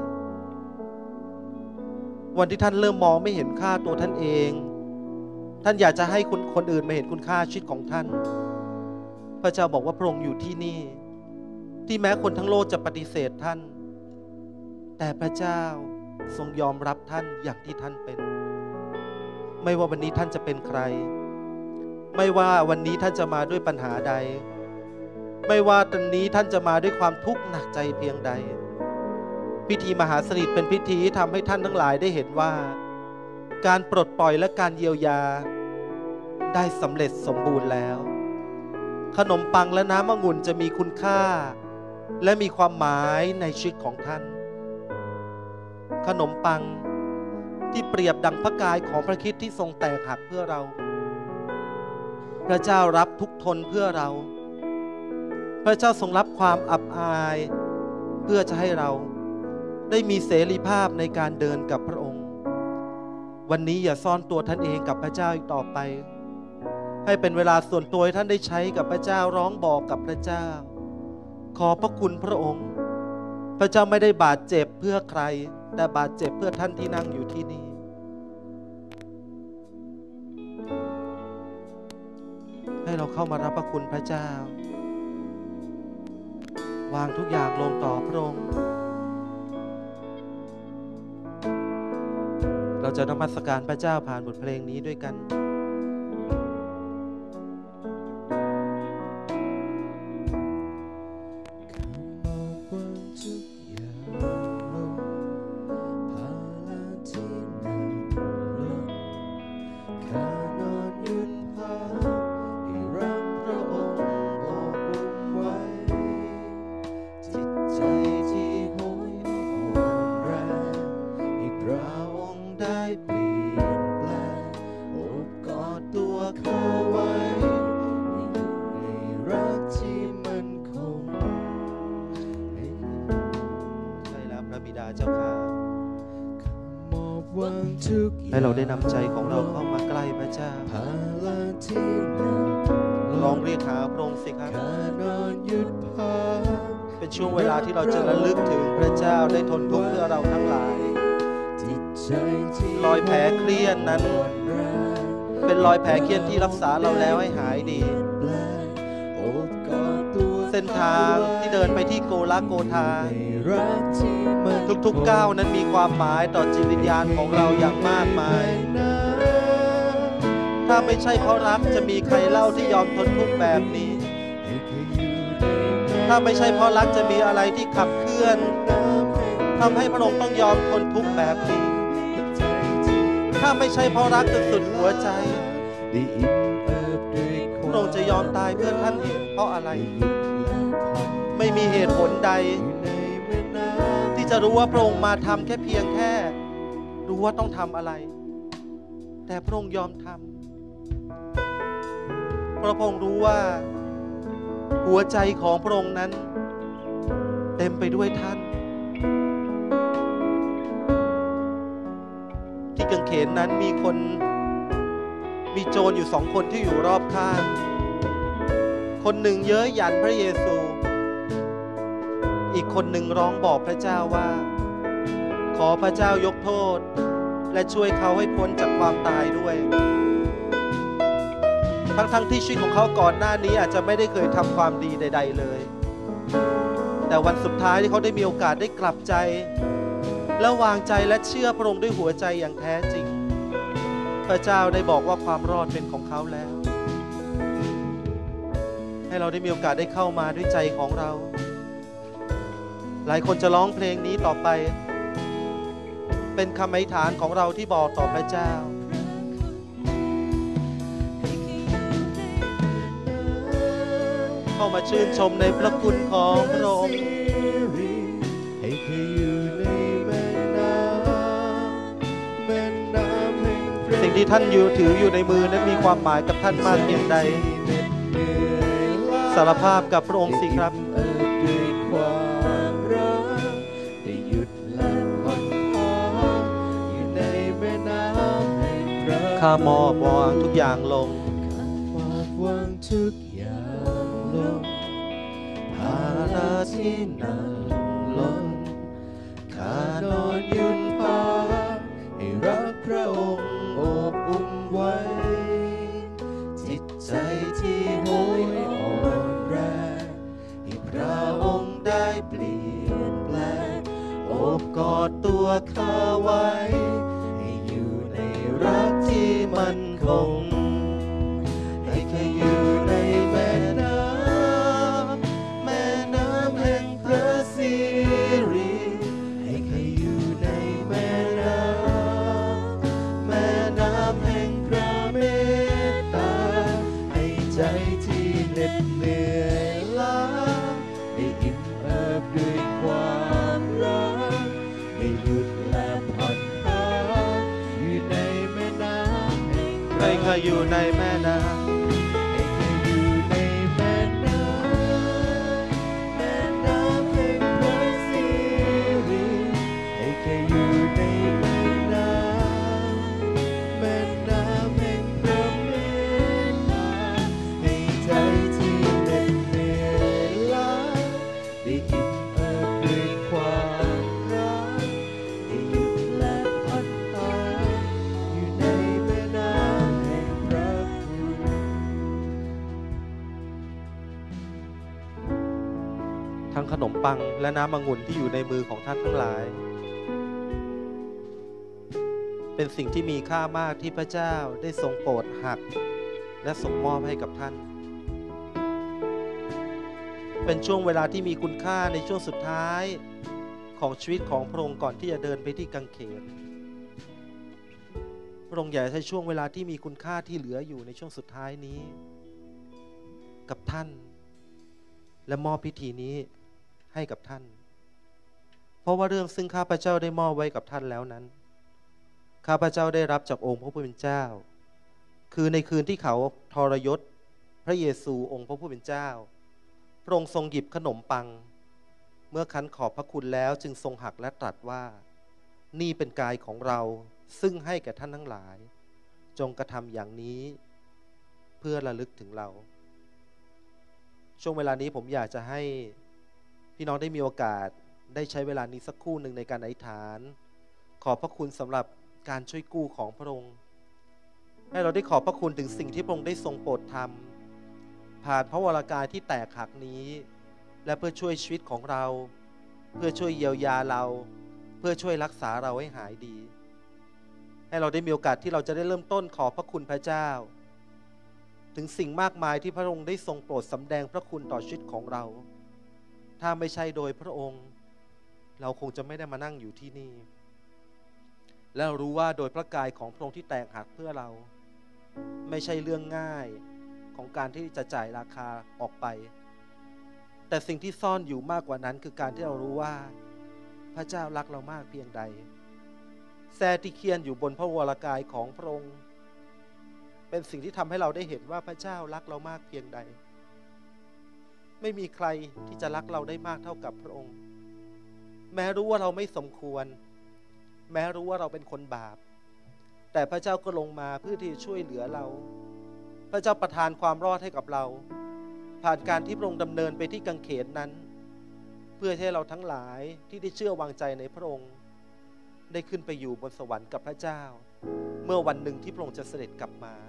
Speaker 1: วันที่ท่านเริ่มมองไม่เห็นค่าตัวท่านเองท่านอยากจะให้คนอื่นมาเห็นคุณค่าชีวิตของท่านพระเจ้าบอกว่าพระองค์อยู่ที่นี่ที่แม้คนทั้งโลกจะปฏิเสธท่านแต่พระเจ้าทรงยอมรับท่านอย่างที่ท่านเป็นไม่ว่าวันนี้ท่านจะเป็นใครไม่ว่าวันนี้ท่านจะมาด้วยปัญหาใดไม่ว่าตอนนี้ท่านจะมาด้วยความทุกข์หนักใจเพียงใดพิธีมหาสนิทเป็นพิธีที่ทำให้ท่านทั้งหลายได้เห็นว่าการปลดปล่อยและการเยียวยาได้สำเร็จสมบูรณ์แล้วขนมปังและน้ำองุ่นจะมีคุณค่าและมีความหมายในชีวิตของท่านขนมปังที่เปรียบดังพระกายของพระคริสต์ที่ทรงแตกหักเพื่อเราพระเจ้ารับทุกข์ทนเพื่อเราพระเจ้าทรงรับความอับอายเพื่อจะให้เราได้มีเสรีภาพในการเดินกับพระองค์วันนี้อย่าซ่อนตัวท่านเองกับพระเจ้าอีกต่อไปให้เป็นเวลาส่วนตัวให้ท่านได้ใช้กับพระเจ้าร้องบอกกับพระเจ้าขอพระคุณพระองค์พระเจ้าไม่ได้บาดเจ็บเพื่อใครแต่บาดเจ็บเพื่อท่านที่นั่งอยู่ที่นี่ให้เราเข้ามารับพระคุณพระเจ้าวางทุกอย่างลงต่อพระองค์เราจะนมัสการพระเจ้าผ่านบทเพลงนี้ด้วยกันให้เราได้นำใจของเราเข้ามาใกล้พระเจ้าลองเรียกหาพระองค์สิครับเป็นช่วงเวลาที่เราจะระลึกถึงพระเจ้าได้ทนทุกข์เพื่อเราทั้งหลายรอยแผลเครียดนั้นเป็นรอยแผลเครียดที่รักษาเราแล้วให้หายดีเส้นทางที่เดินไปที่โกลาโกธาทุกๆก้าวนั้นมีความหมายต่อจิตวิญญาณของเราอย่างมากมายถ้าไม่ใช่เพราะรักจะมีใครเล่าที่ยอมทนทุกข์แบบนี้ถ้าไม่ใช่เพราะรักจะมีอะไรที่ขับเคลื่อนทำให้พระองค์ต้องยอมทนทุกข์แบบนี้ถ้าไม่ใช่เพราะรักจนสุดหัวใจพระองค์จะยอมตายเพื่อท่านอีกเพราะอะไรไม่มีเหตุผลใดที่จะรู้ว่าพระองค์มาทำแค่เพียงแค่รู้ว่าต้องทำอะไรแต่พระองค์ยอมทำเพราะพระองค์รู้ว่าหัวใจของพระองค์นั้นเต็มไปด้วยท่านที่กางเขนนั้นมีโจรอยู่2 คนที่อยู่รอบข้างคนหนึ่งเย้ยหยันพระเยซูอีกคนหนึ่งร้องบอกพระเจ้าว่าขอพระเจ้ายกโทษและช่วยเขาให้พ้นจากความตายด้วยทั้งที่ชีวิตของเขาก่อนหน้านี้อาจจะไม่ได้เคยทำความดีใดๆเลยแต่วันสุดท้ายที่เขาได้มีโอกาสได้กลับใจและวางใจและเชื่อพระองค์ด้วยหัวใจอย่างแท้จริงพระเจ้าได้บอกว่าความรอดเป็นของเขาแล้วให้เราได้มีโอกาสได้เข้ามาด้วยใจของเราหลายคนจะร้องเพลงนี้ต่อไปเป็นคำอธิษฐานของเราที่บอกต่อพระเจ้าเข้ามาชื่นชมในพระคุณของพระองค์สิ่งที่ท่านถืออยู่ในมือนั้นมีความหมายกับท่านมากเพียงใดสารภาพกับพระองค์สิครับข้ามอบวางทุกอย่างลงภาระที่หนักล้นข้านอนยืนพักให้รักพระองค์โอบอุ้มไว้จิตใจที่โหยอ่อนแรงให้พระองค์ได้เปลี่ยนแปลงโอบกอดตัวข้าไว้ให้อยู่ในรักที่มั่นคงให้เคยอยู่ในแม่น้ำแห่งพระสิริให้เคยอยู่ในแม่น้ำแห่งพระเมตตาให้ใจที่เหน็ดเหนื่อยล้าได้อิ่มเอิบด้วยความรักได้หยุดและผ่อนพักอยู่ในแม่น้ำให้เคยอยู่ในแม่น้ำขนมปังและน้ำองุ่นที่อยู่ในมือของท่านทั้งหลายเเป็นสิ่งที่มีค่ามากที่พระเจ้าได้ทรงโปรดหักและส่งมอบให้กับท่านเป็นช่วงเวลาที่มีคุณค่าในช่วงสุดท้ายของชีวิตของพระองค์ก่อนที่จะเดินไปที่กังเขนพระองค์อยากใช้ช่วงเวลาที่มีคุณค่าที่เหลืออยู่ในช่วงสุดท้ายนี้กับท่านและมอบพิธีนี้ให้กับท่านเพราะว่าเรื่องซึ่งข้าพเจ้าได้มอบไว้กับท่านแล้วนั้นข้าพเจ้าได้รับจากองค์พระผู้เป็นเจ้าคือในคืนที่เขาทรยศพระเยซูองค์พระผู้เป็นเจ้าพระองค์ทรงหยิบขนมปังเมื่อคั้นขอบพระคุณแล้วจึงทรงหักและตรัสว่านี่เป็นกายของเราซึ่งให้แก่ท่านทั้งหลายจงกระทำอย่างนี้เพื่อระลึกถึงเราช่วงเวลานี้ผมอยากจะให้พี่น้องได้มีโอกาสได้ใช้เวลานี้สักครู่หนึ่งในการอธิษฐานขอบพระคุณสำหรับการช่วยกู้ของพระองค์ให้เราได้ขอบพระคุณถึงสิ่งที่พระองค์ได้ทรงโปรดทำผ่านพระวรากายที่แตกหักนี้และเพื่อช่วยชีวิตของเราเพื่อช่วยเยียวยาเราเพื่อช่วยรักษาเราให้หายดีให้เราได้มีโอกาสที่เราจะได้เริ่มต้นขอบพระคุณพระเจ้าถึงสิ่งมากมายที่พระองค์ได้ทรงโปรดสำแดงพระคุณต่อชีวิตของเราถ้าไม่ใช่โดยพระองค์เราคงจะไม่ได้มานั่งอยู่ที่นี่และรู้ว่าโดยพระกายของพระองค์ที่แตกหักเพื่อเราไม่ใช่เรื่องง่ายของการที่จะจ่ายราคาออกไปแต่สิ่งที่ซ่อนอยู่มากกว่านั้นคือการที่เรารู้ว่าพระเจ้ารักเรามากเพียงใดแท้ที่เคียนอยู่บนพระวรากายของพระองค์เป็นสิ่งที่ทำให้เราได้เห็นว่าพระเจ้ารักเรามากเพียงใดไม่มีใครที่จะรักเราได้มากเท่ากับพระองค์แม้รู้ว่าเราไม่สมควรแม้รู้ว่าเราเป็นคนบาปแต่พระเจ้าก็ลงมาเพื่อที่จะช่วยเหลือเราพระเจ้าประทานความรอดให้กับเราผ่านการที่พระองค์ดำเนินไปที่กังเขนนั้นเพื่อให้เราทั้งหลายที่ได้เชื่อวางใจในพระองค์ได้ขึ้นไปอยู่บนสวรรค์กับพระเจ้าเมื่อวันหนึ่งที่พระองค์จะเสด็จกลับมา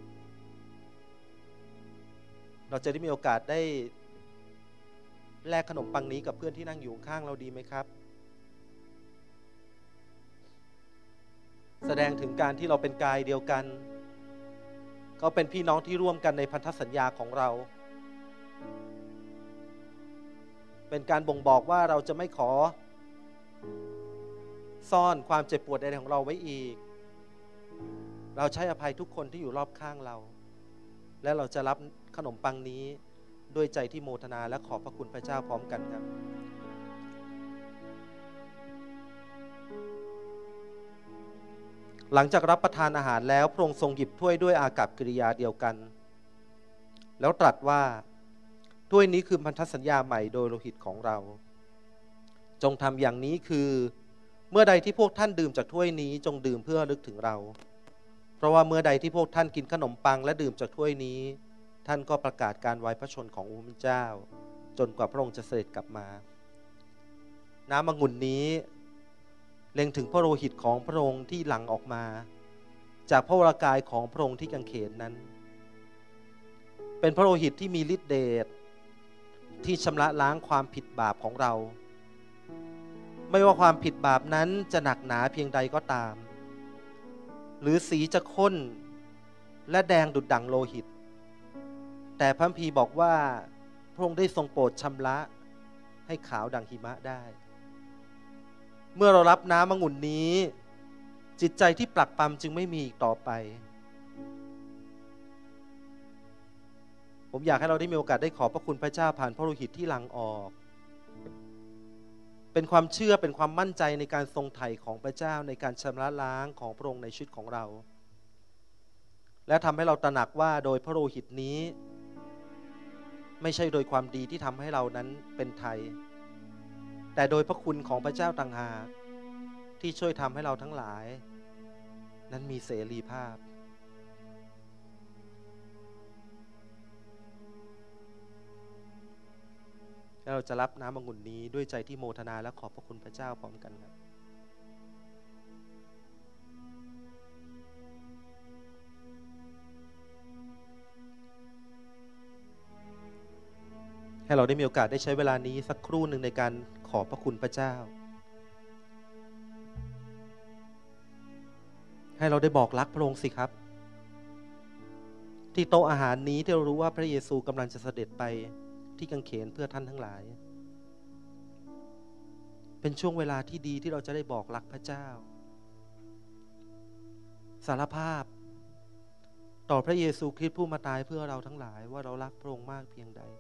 Speaker 1: เราจะได้มีโอกาสได้แลกขนมปังนี้กับเพื่อนที่นั่งอยู่ข้างเราดีไหมครับแสดงถึงการที่เราเป็นกายเดียวกันก็เป็นพี่น้องที่ร่วมกันในพันธสัญญาของเราเป็นการบ่งบอกว่าเราจะไม่ขอซ่อนความเจ็บปวดใดๆของเราไว้อีกเราใช้อภัยทุกคนที่อยู่รอบข้างเราและเราจะรับขนมปังนี้ด้วยใจที่โมทนาและขอบพระคุณพระเจ้าพร้อมกันครับหลังจากรับประทานอาหารแล้วพระองค์ทรงหยิบถ้วยด้วยอากัปกิริยาเดียวกันแล้วตรัสว่าถ้วยนี้คือพันธสัญญาใหม่โดยโลหิตของเราจงทำอย่างนี้คือเมื่อใดที่พวกท่านดื่มจากถ้วยนี้จงดื่มเพื่อระลึกถึงเราเพราะว่าเมื่อใดที่พวกท่านกินขนมปังและดื่มจากถ้วยนี้ท่านก็ประกาศการไว้พระชนขององค์พระเจ้าจนกว่าพระองค์จะเสด็จกลับมาน้ำองุ่นนี้เล็งถึงพระโลหิตของพระองค์ที่หลั่งออกมาจากพระวรากายของพระองค์ที่กังเขนนั้นเป็นพระโลหิตที่มีฤทธิ์เดชที่ชำระล้างความผิดบาปของเราไม่ว่าความผิดบาปนั้นจะหนักหนาเพียงใดก็ตามหรือสีจะข้นและแดงดุจดั่งโลหิตแต่พระคัมภีร์บอกว่าพระองค์ได้ทรงโปรดชำระให้ขาวดังหิมะได้เมื่อเรารับน้ำองุ่นนี้จิตใจที่ปรักปรำจึงไม่มีอีกต่อไปผมอยากให้เราได้มีโอกาสได้ขอบพระคุณพระเจ้าผ่านพระโลหิตที่หลั่งออกเป็นความเชื่อเป็นความมั่นใจในการทรงไถ่ของพระเจ้าในการชำระล้างของพระองค์ในชีวิตของเราและทำให้เราตระหนักว่าโดยพระโลหิตนี้ไม่ใช่โดยความดีที่ทำให้เรานั้นเป็นไทยแต่โดยพระคุณของพระเจ้าต่างหากที่ช่วยทำให้เราทั้งหลายนั้นมีเสรีภาพแล้วเราจะรับน้ำองุ่นนี้ด้วยใจที่โมทนาและขอบพระคุณพระเจ้าพร้อมกันครับให้เราได้มีโอกาสได้ใช้เวลานี้สักครู่หนึ่งในการขอบพระคุณพระเจ้าให้เราได้บอกรักพระองค์สิครับที่โต๊ะอาหารนี้ที่เรารู้ว่าพระเยซูกำลังจะเสด็จไปที่กางเขนเพื่อท่านทั้งหลายเป็นช่วงเวลาที่ดีที่เราจะได้บอกรักพระเจ้าสารภาพต่อพระเยซูคริสต์ผู้มาตายเพื่อเราทั้งหลายว่าเรารักพระองค์มากเพียงใด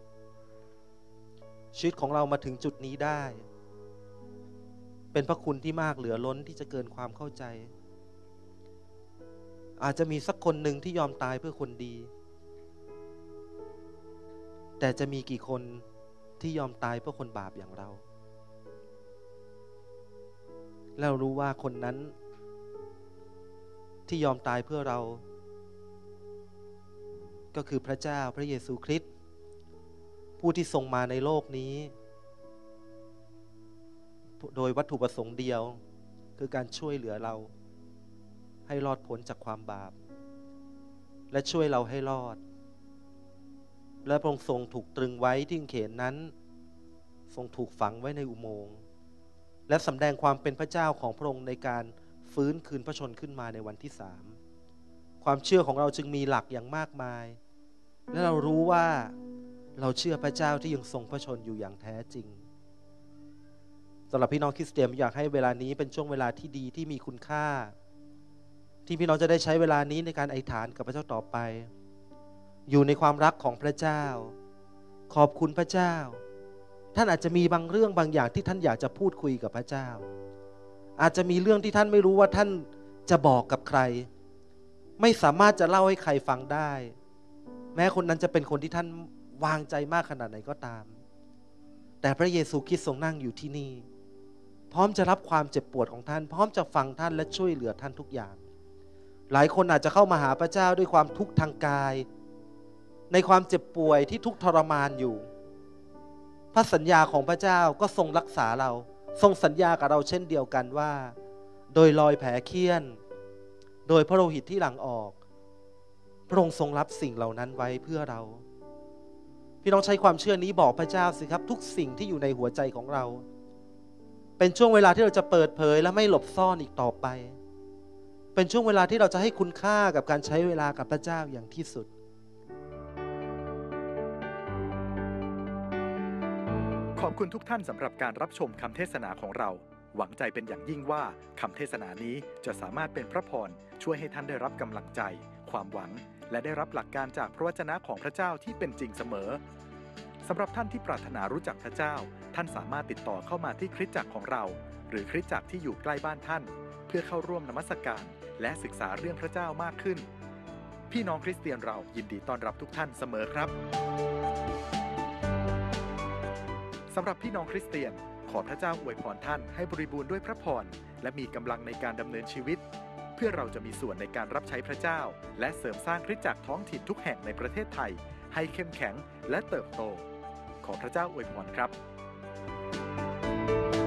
Speaker 1: ชีวิตของเรามาถึงจุดนี้ได้เป็นพระคุณที่มากเหลือล้นที่จะเกินความเข้าใจอาจจะมีสักคนหนึ่งที่ยอมตายเพื่อคนดีแต่จะมีกี่คนที่ยอมตายเพื่อคนบาปอย่างเราแล้วรู้ว่าคนนั้นที่ยอมตายเพื่อเราก็คือพระเจ้าพระเยซูคริสต์ผู้ที่ทรงมาในโลกนี้โดยวัตถุประสงค์เดียวคือการช่วยเหลือเราให้รอดพ้นจากความบาปและช่วยเราให้รอดและพระองค์ทรงถูกตรึงไว้ที่กางเขนนั้นทรงถูกฝังไว้ในอุโมงค์และสำแดงความเป็นพระเจ้าของพระองค์ในการฟื้นคืนพระชนขึ้นมาในวันที่3ความเชื่อของเราจึงมีหลักอย่างมากมายและเรารู้ว่าเราเชื่อพระเจ้าที่ยังทรงพระชนอยู่อย่างแท้จริงสำหรับพี่น้องคริสเตียนอยากให้เวลานี้เป็นช่วงเวลาที่ดีที่มีคุณค่าที่พี่น้องจะได้ใช้เวลานี้ในการอธิษฐานกับพระเจ้าต่อไปอยู่ในความรักของพระเจ้าขอบคุณพระเจ้าท่านอาจจะมีบางเรื่องบางอย่างที่ท่านอยากจะพูดคุยกับพระเจ้าอาจจะมีเรื่องที่ท่านไม่รู้ว่าท่านจะบอกกับใครไม่สามารถจะเล่าให้ใครฟังได้แม้คนนั้นจะเป็นคนที่ท่านวางใจมากขนาดไหนก็ตามแต่พระเยซูคริสต์ทรงนั่งอยู่ที่นี่พร้อมจะรับความเจ็บปวดของท่านพร้อมจะฟังท่านและช่วยเหลือท่านทุกอย่างหลายคนอาจจะเข้ามาหาพระเจ้าด้วยความทุกข์ทางกายในความเจ็บป่วยที่ทุกข์ทรมานอยู่พระสัญญาของพระเจ้าก็ทรงรักษาเราทรงสัญญากับเราเช่นเดียวกันว่าโดยรอยแผลเคี้ยนโดยพระโลหิตที่หลั่งออกพระองค์ทรงรับสิ่งเหล่านั้นไว้เพื่อเราพี่น้องใช้ความเชื่อนี้บอกพระเจ้าสิครับทุกสิ่งที่อยู่ในหัวใจของเราเป็นช่วงเวลาที่เราจะเปิดเผยและไม่หลบซ่อนอีกต่อไปเป็นช่วงเวลาที่เราจะให้คุณค่ากับการใช้เวลากับพระเจ้าอย่างที่สุด
Speaker 3: ขอบคุณทุกท่านสำหรับการรับชมคำเทศนาของเราหวังใจเป็นอย่างยิ่งว่าคำเทศนานี้จะสามารถเป็นพระพรช่วยให้ท่านได้รับกำลังใจความหวังและได้รับหลักการจากพระวจนะของพระเจ้าที่เป็นจริงเสมอสำหรับท่านที่ปรารถนารู้จักพระเจ้าท่านสามารถติดต่อเข้ามาที่คริสตจักรของเราหรือคริสตจักรที่อยู่ใกล้บ้านท่านเพื่อเข้าร่วมนมัสการและศึกษาเรื่องพระเจ้ามากขึ้นพี่น้องคริสเตียนเรายินดีต้อนรับทุกท่านเสมอครับสำหรับพี่น้องคริสเตียนขอพระเจ้าอวยพรท่านให้บริบูรณ์ด้วยพระพรและมีกำลังในการดำเนินชีวิตเพื่อเราจะมีส่วนในการรับใช้พระเจ้าและเสริมสร้างคริสตจักรท้องถิ่นทุกแห่งในประเทศไทยให้เข้มแข็งและเติบโตขอพระเจ้าอวยพรครับ